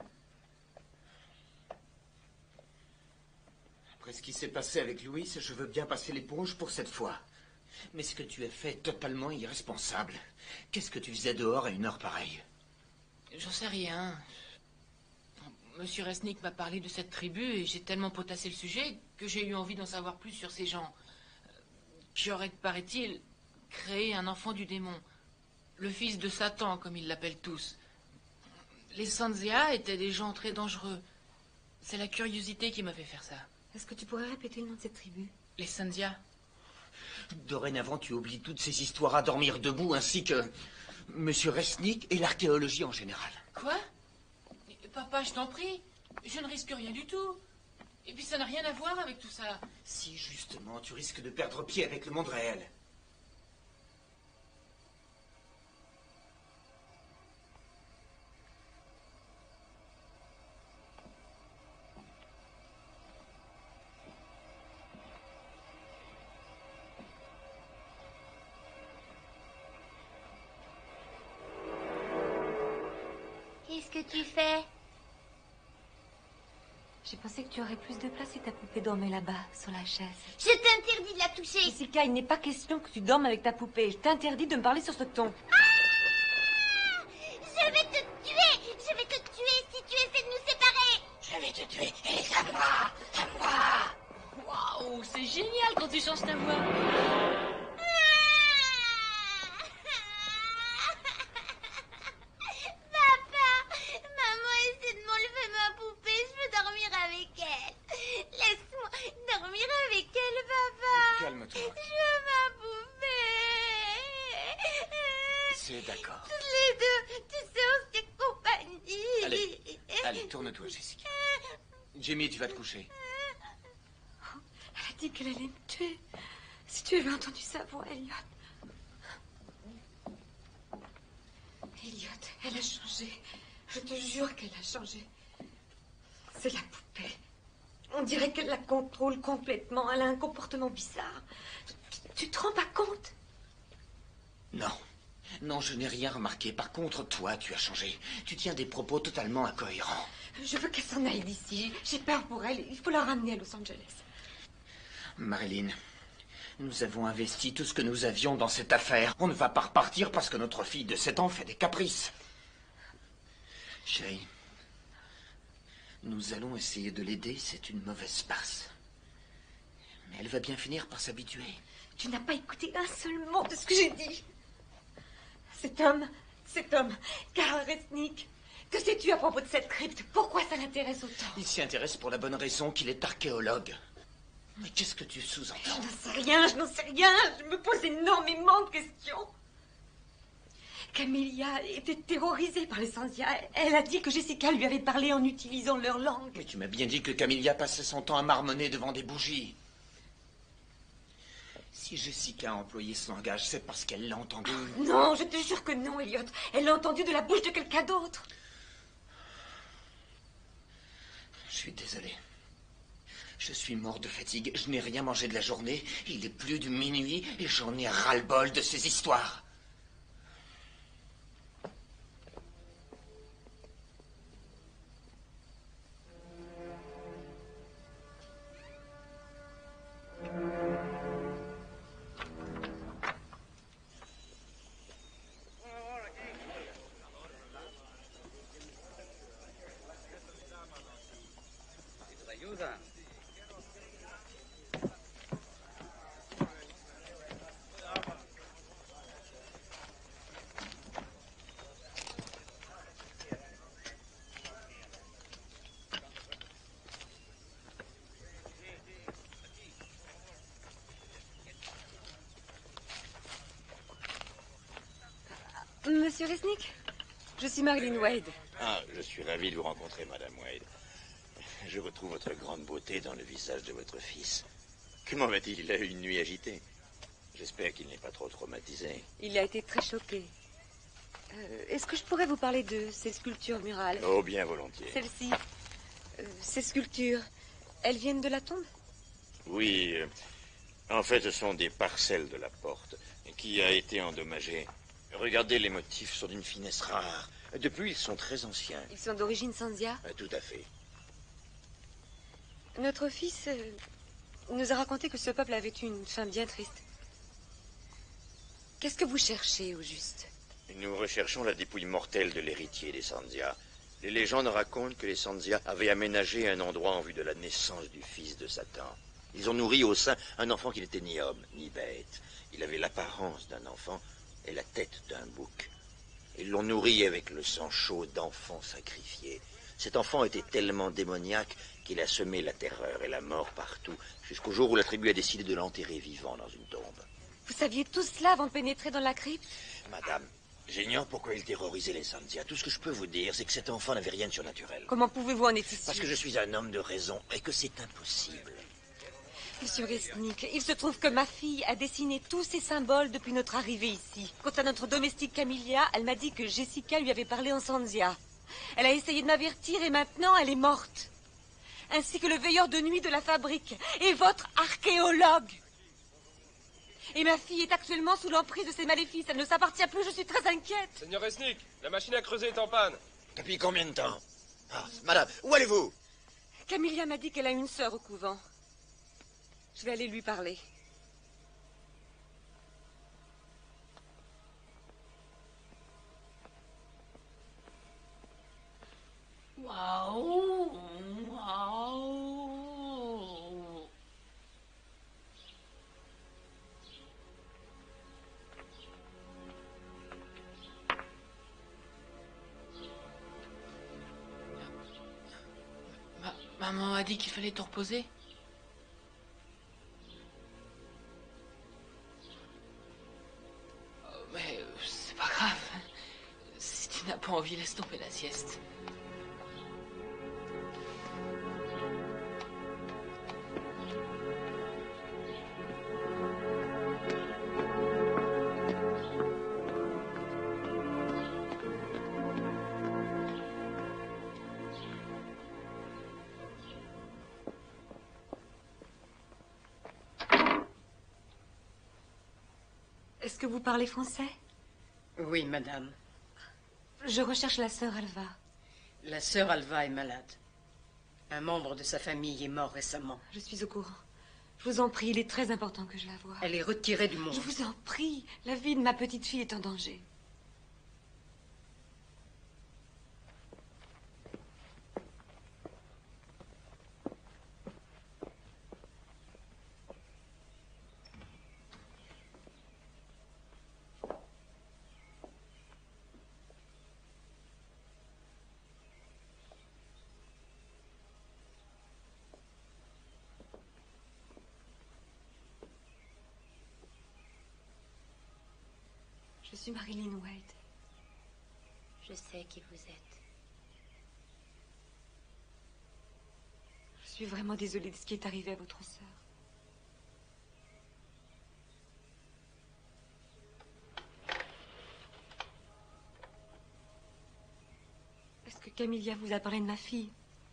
Après ce qui s'est passé avec Louis, je veux bien passer l'éponge pour cette fois. Mais ce que tu as fait est totalement irresponsable. Qu'est-ce que tu faisais dehors à une heure pareille? J'en sais rien. Monsieur Resnick m'a parlé de cette tribu et j'ai tellement potassé le sujet que j'ai eu envie d'en savoir plus sur ces gens qui auraient, paraît-il, créé un enfant du démon. Le fils de Satan, comme ils l'appellent tous. Les Sanzia étaient des gens très dangereux. C'est la curiosité qui m'a fait faire ça. Est-ce que tu pourrais répéter le nom de cette tribu? Les Sanzia. Dorénavant, tu oublies toutes ces histoires à dormir debout, ainsi que Monsieur Resnick et l'archéologie en général. Quoi? Papa, je t'en prie. Je ne risque rien du tout. Et puis ça n'a rien à voir avec tout ça. Si, justement, tu risques de perdre pied avec le monde réel. Qu'est-ce que tu fais? J'ai pensé que tu aurais plus de place si ta poupée dormait là-bas, sur la chaise. Je t'interdis de la toucher. Jessica, il n'est pas question que tu dormes avec ta poupée. Je t'interdis de me parler sur ce ton. Ah! Je vais te tuer! Je vais te tuer si tu essaies de nous séparer! Je vais te tuer, et ça va! Ça va! Waouh, c'est génial quand tu changes ta voix. assez, d'accord. Toutes les deux, tu sais, on se fait compagnie. Allez, tourne-toi, Jessica. Jimmy, tu vas te coucher. Elle a dit qu'elle allait me tuer. Si tu avais entendu sa voix, Elliot. Elliot, elle a changé. Je te jure qu'elle a changé. C'est la poupée. On dirait qu'elle la contrôle complètement. Elle a un comportement bizarre. Tu te rends pas compte? Non. Non, je n'ai rien remarqué. Par contre, toi, tu as changé. Tu tiens des propos totalement incohérents. Je veux qu'elle s'en aille d'ici. J'ai peur pour elle. Il faut la ramener à Los Angeles. Marilyn, nous avons investi tout ce que nous avions dans cette affaire. On ne va pas repartir parce que notre fille de 7 ans fait des caprices. Chérie, nous allons essayer de l'aider. C'est une mauvaise passe. Mais elle va bien finir par s'habituer. Tu n'as pas écouté un seul mot de ce que j'ai dit. Cet homme, Karl Resnick, que sais-tu à propos de cette crypte? Pourquoi ça l'intéresse autant? Il s'y intéresse pour la bonne raison qu'il est archéologue. Mais qu'est-ce que tu sous-entends? Je n'en sais rien. Je me pose énormément de questions. Camélia était terrorisée par les Sanzia. Elle a dit que Jessica lui avait parlé en utilisant leur langue. Mais tu m'as bien dit que Camélia passait son temps à marmonner devant des bougies. Si Jessica a employé ce langage, c'est parce qu'elle l'a entendu. Non, je te jure que non, Elliot. Elle l'a entendu de la bouche de quelqu'un d'autre. Je suis désolé. Je suis mort de fatigue. Je n'ai rien mangé de la journée. Il est plus de minuit et j'en ai ras-le-bol de ces histoires. Monsieur Resnick, je suis Marilyn Wade. Ah, je suis ravi de vous rencontrer, Madame Wade. Je retrouve votre grande beauté dans le visage de votre fils. Comment va-t-il? Il a eu une nuit agitée. J'espère qu'il n'est pas trop traumatisé. Il a été très choqué. Est-ce que je pourrais vous parler de ces sculptures murales? Oh, bien volontiers. Celles-ci, ces sculptures, elles viennent de la tombe? Oui, en fait, ce sont des parcelles de la porte qui a été endommagée. Regardez, les motifs sont d'une finesse rare. Depuis, ils sont très anciens. Ils sont d'origine Sanzia? Tout à fait. Notre fils nous a raconté que ce peuple avait eu une fin bien triste. Qu'est-ce que vous cherchez, au juste? Nous recherchons la dépouille mortelle de l'héritier des Sanzia. Les légendes racontent que les Sanzia avaient aménagé un endroit en vue de la naissance du fils de Satan. Ils ont nourri au sein un enfant qui n'était ni homme, ni bête. Il avait l'apparence d'un enfant et la tête d'un bouc. Ils l'ont nourri avec le sang chaud d'enfants sacrifiés. Cet enfant était tellement démoniaque qu'il a semé la terreur et la mort partout, jusqu'au jour où la tribu a décidé de l'enterrer vivant dans une tombe. Vous saviez tout cela avant de pénétrer dans la crypte? Madame, j'ignore pourquoi il terrorisait les Sanzia. Tout ce que je peux vous dire, c'est que cet enfant n'avait rien de surnaturel. Comment pouvez-vous en être sûr? Parce que je suis un homme de raison et que c'est impossible. Monsieur Resnick, il se trouve que ma fille a dessiné tous ces symboles depuis notre arrivée ici. Quant à notre domestique Camélia, elle m'a dit que Jessica lui avait parlé en Sanzia. Elle a essayé de m'avertir et maintenant elle est morte. Ainsi que le veilleur de nuit de la fabrique et votre archéologue. Et ma fille est actuellement sous l'emprise de ces maléfices. Elle ne s'appartient plus, je suis très inquiète. Seigneur Resnick, la machine à creuser est en panne. Depuis combien de temps? Ah, madame, où allez-vous? Camélia m'a dit qu'elle a une sœur au couvent. Je vais aller lui parler. Waouh, waouh. Maman a dit qu'il fallait te reposer. Mais c'est pas grave. pas envie, laisse tomber la sieste. Est-ce que vous parlez français? Oui, madame. Je recherche la sœur Alva. La sœur Alva est malade. Un membre de sa famille est mort récemment. Je suis au courant. Je vous en prie, il est très important que je la voie. Elle est retirée du monde. Je vous en prie, la vie de ma petite fille est en danger. Je suis Marilyn Wade. Je sais qui vous êtes. Je suis vraiment désolée de ce qui est arrivé à votre sœur. Est-ce que Camilla vous a parlé de ma fille?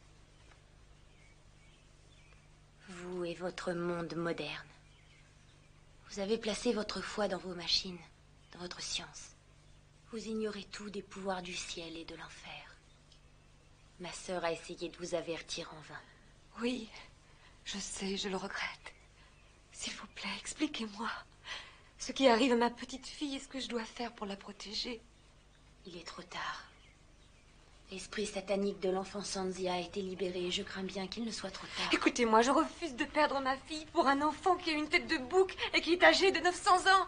Vous et votre monde moderne. Vous avez placé votre foi dans vos machines, dans votre science. Vous ignorez tout des pouvoirs du ciel et de l'enfer. Ma sœur a essayé de vous avertir en vain. Oui, je sais, je le regrette. S'il vous plaît, expliquez-moi. Ce qui arrive à ma petite fille, est-ce que je dois faire pour la protéger? Il est trop tard. L'esprit satanique de l'enfant Sanzia a été libéré et je crains bien qu'il ne soit trop tard. Écoutez-moi, je refuse de perdre ma fille pour un enfant qui a une tête de bouc et qui est âgé de 900 ans.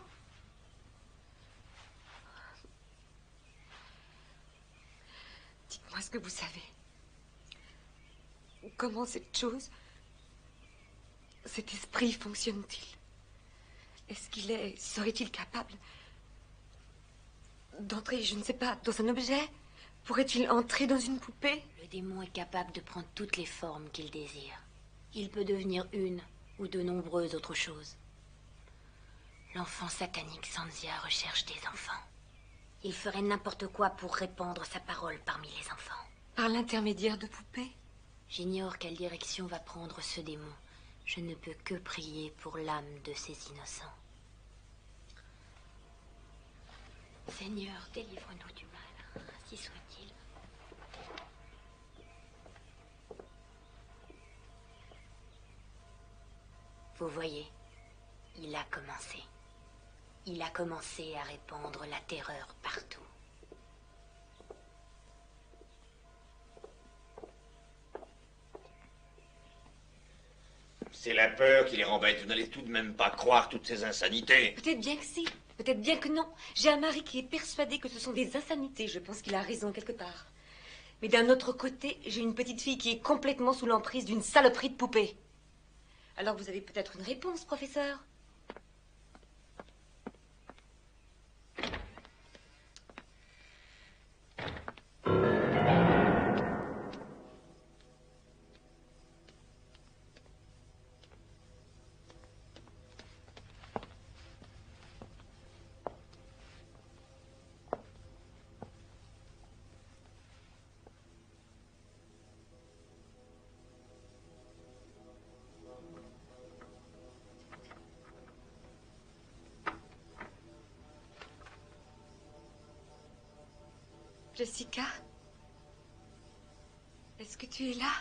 Dites-moi ce que vous savez. Comment cette chose, cet esprit fonctionne-t-il? Serait-il capable d'entrer, je ne sais pas, dans un objet? Pourrait-il entrer dans une poupée? Le démon est capable de prendre toutes les formes qu'il désire. Il peut devenir une ou de nombreuses autres choses. L'enfant satanique Sanzia recherche des enfants. Il ferait n'importe quoi pour répandre sa parole parmi les enfants. Par l'intermédiaire de poupées? J'ignore quelle direction va prendre ce démon. Je ne peux que prier pour l'âme de ces innocents. Seigneur, délivre-nous du mal, ainsi soit-il. Vous voyez, il a commencé. Il a commencé à répandre la terreur partout. C'est la peur qui les rend bêtes. Vous n'allez tout de même pas croire toutes ces insanités. Peut-être bien que si, peut-être bien que non. J'ai un mari qui est persuadé que ce sont des insanités. Je pense qu'il a raison quelque part. Mais d'un autre côté, j'ai une petite fille qui est complètement sous l'emprise d'une saloperie de poupée. Alors vous avez peut-être une réponse, professeur? Jessica? Est-ce que tu es là?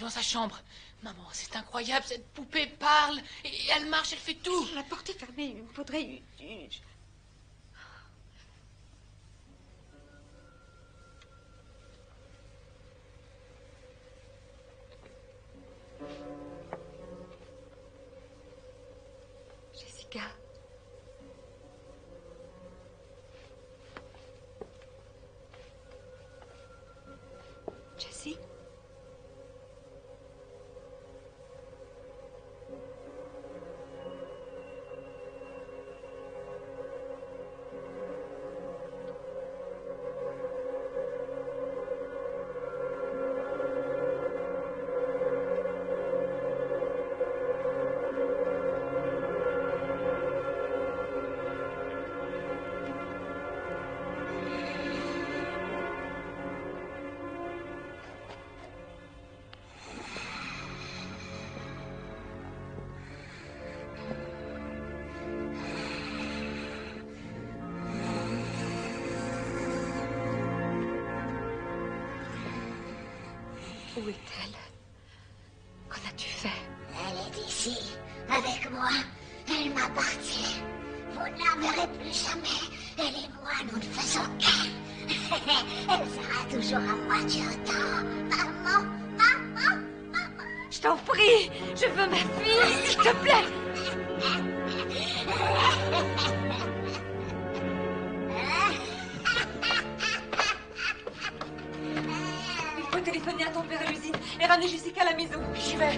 dans sa chambre. Maman, c'est incroyable, cette poupée parle, et elle marche, elle fait tout. La porte est fermée, il me faudrait une... Jessica. Jessie. Où est-elle? Qu'en as-tu fait? Elle est ici, avec moi. Elle m'appartient. Vous ne la verrez plus jamais. Elle et moi, nous ne faisons qu'un. Elle sera toujours à moi du autant. Maman, maman, maman. Je t'en prie, je veux ma fille, s'il te plaît. Il faut téléphoner à ton père à l'usine et ramener Jessica à la maison. J'y vais.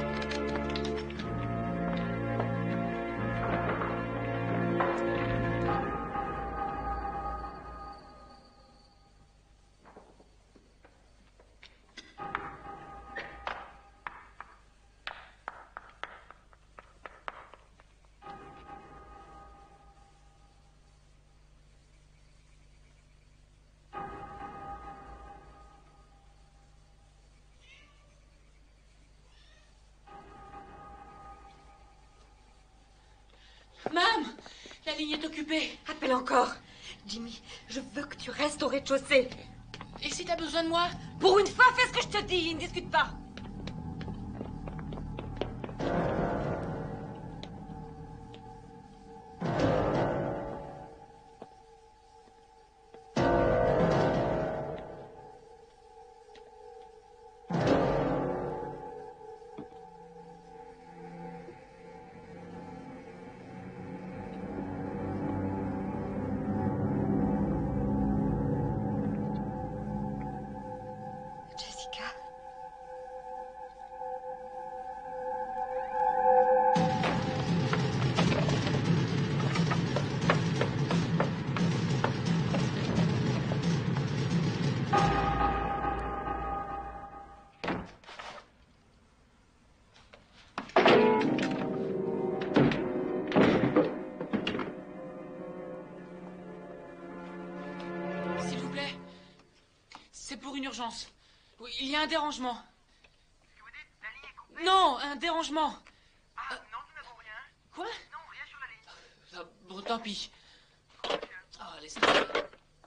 Mam, la ligne est occupée. Appelle encore. Jimmy, je veux que tu restes au rez-de-chaussée. Et si t'as besoin de moi? Pour une fois, fais ce que je te dis, ne discute pas. S'il vous plaît. C'est pour une urgence. Oui, il y a un dérangement. Qu'est-ce que vous dites? La ligne est coupée? Non, un dérangement. Ah, non, nous n'avons rien. Quoi? Non, rien sur la ligne. Ah, bon, tant pis. Ah, laisse tomber.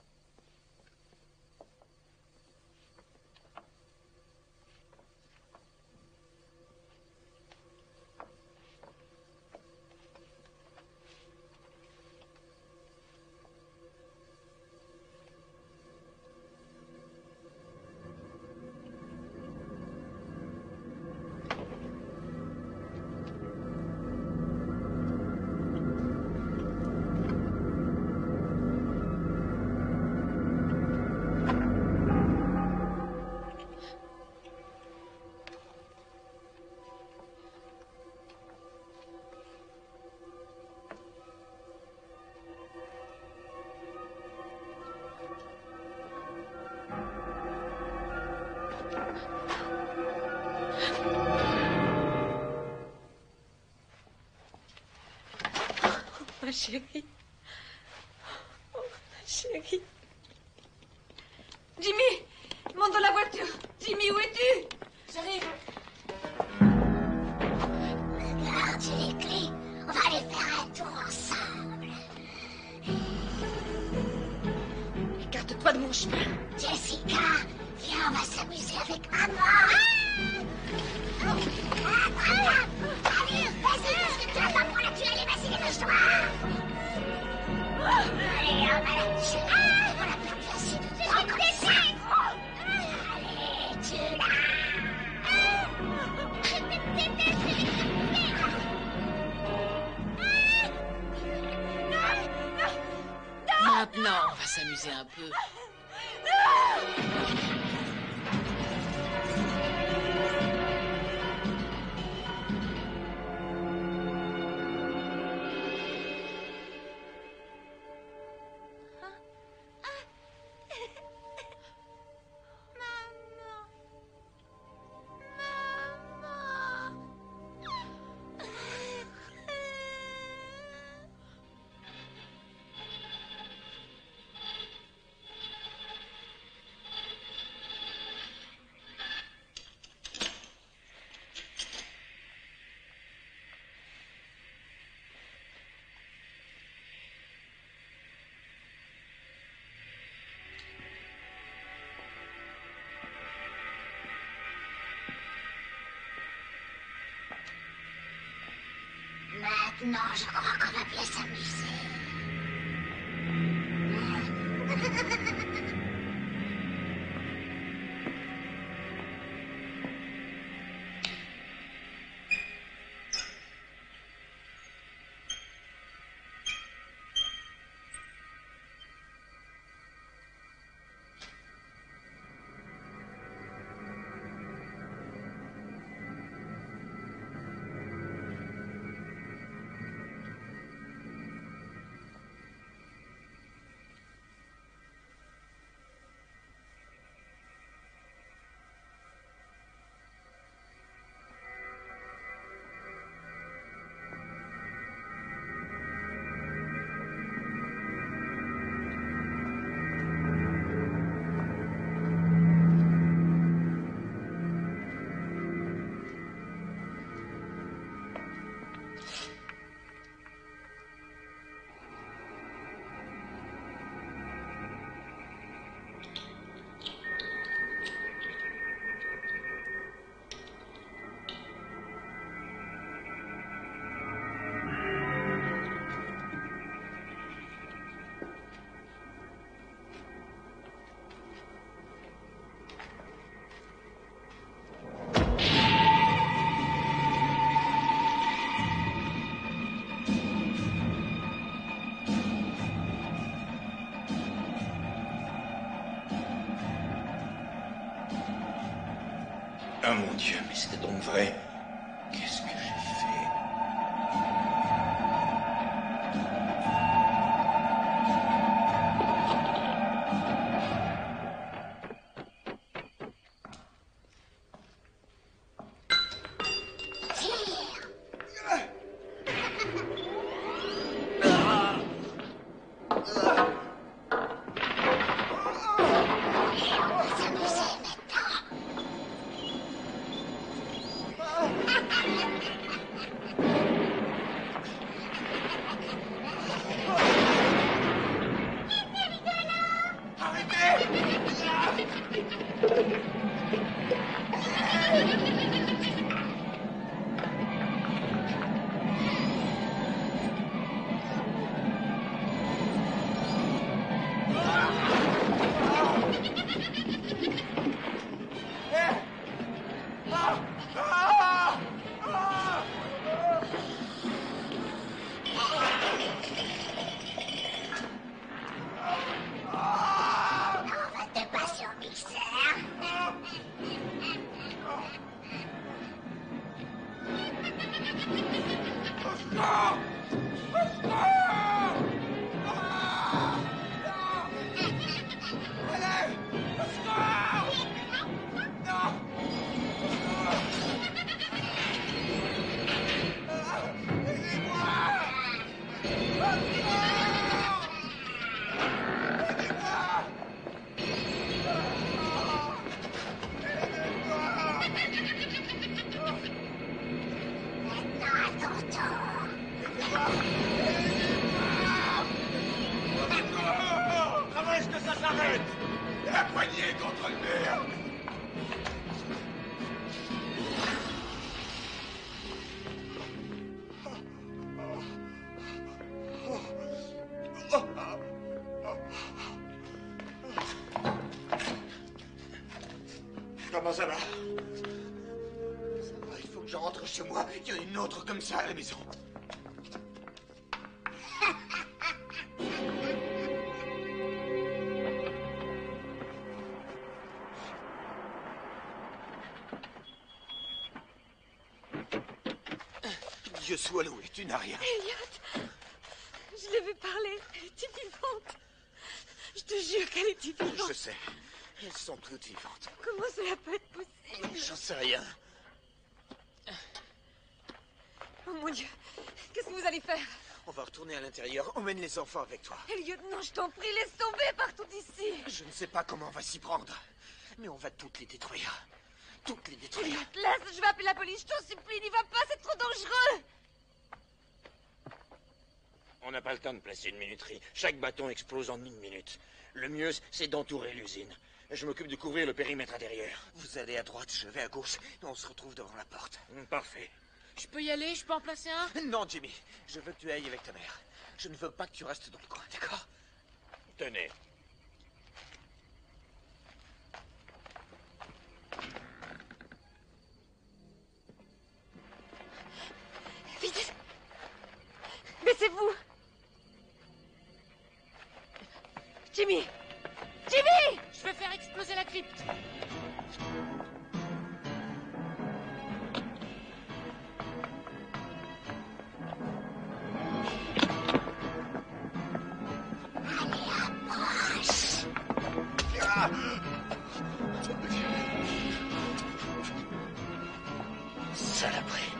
Ma chérie. Oh, ma chérie. Jimmy, monte dans la voiture. Jimmy, où es-tu? J'arrive. Regarde, j'ai les clés. On va aller faire un tour ensemble. Écarte-toi de mon chemin. Jessica, viens, on va s'amuser avec maman. Non, on va s'amuser un peu. Maintenant, je crois qu'on va bien s'amuser. Ah mon Dieu, mais c'était donc vrai. Qu'est-ce que j'ai fait? Comment est-ce que ça s'arrête? La poignée contre le mur! Comment ça va? Ça va, il faut que je rentre chez moi. Il y en a une autre comme ça à la maison. Dieu soit loué, tu n'as rien. Elliot, je l'ai vu parler. Elle était vivante. Je te jure qu'elle était vivante. Je sais. Elles sont toutes vivantes. Comment cela peut être possible? J'en sais rien. Oh mon Dieu, qu'est-ce que vous allez faire? On va retourner à l'intérieur. Emmène les enfants avec toi. Elliot, non, je t'en prie, laisse tomber partout ici. Je ne sais pas comment on va s'y prendre. Mais on va toutes les détruire. Toutes les détruire. Elliot, laisse, je vais appeler la police, je t'en supplie, n'y va pas, c'est trop dangereux. On n'a pas le temps de placer une minuterie. Chaque bâton explose en 1 minute. Le mieux, c'est d'entourer l'usine. Je m'occupe de couvrir le périmètre intérieur. Vous allez à droite, je vais à gauche, et on se retrouve devant la porte. Parfait. Je peux y aller? Je peux en placer un? Non, Jimmy. Je veux que tu ailles avec ta mère. Je ne veux pas que tu restes dans le coin, d'accord? Tenez. Vite! Baissez-vous! Jimmy! Jimmy! Je vais faire exploser la crypte. Saloperie.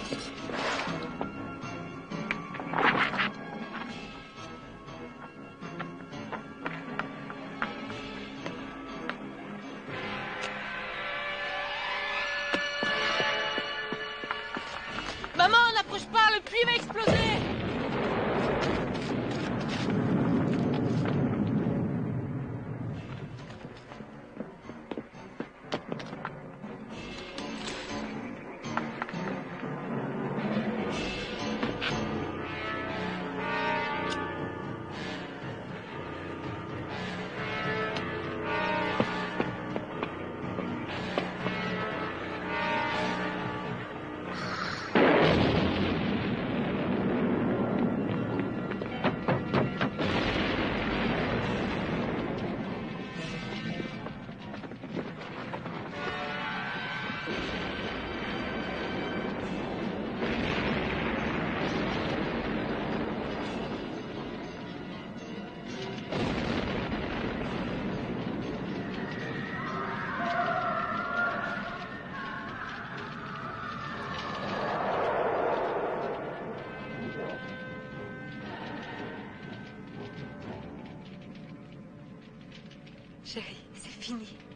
Maman, n'approche pas, le puits va exploser. Chérie, c'est fini.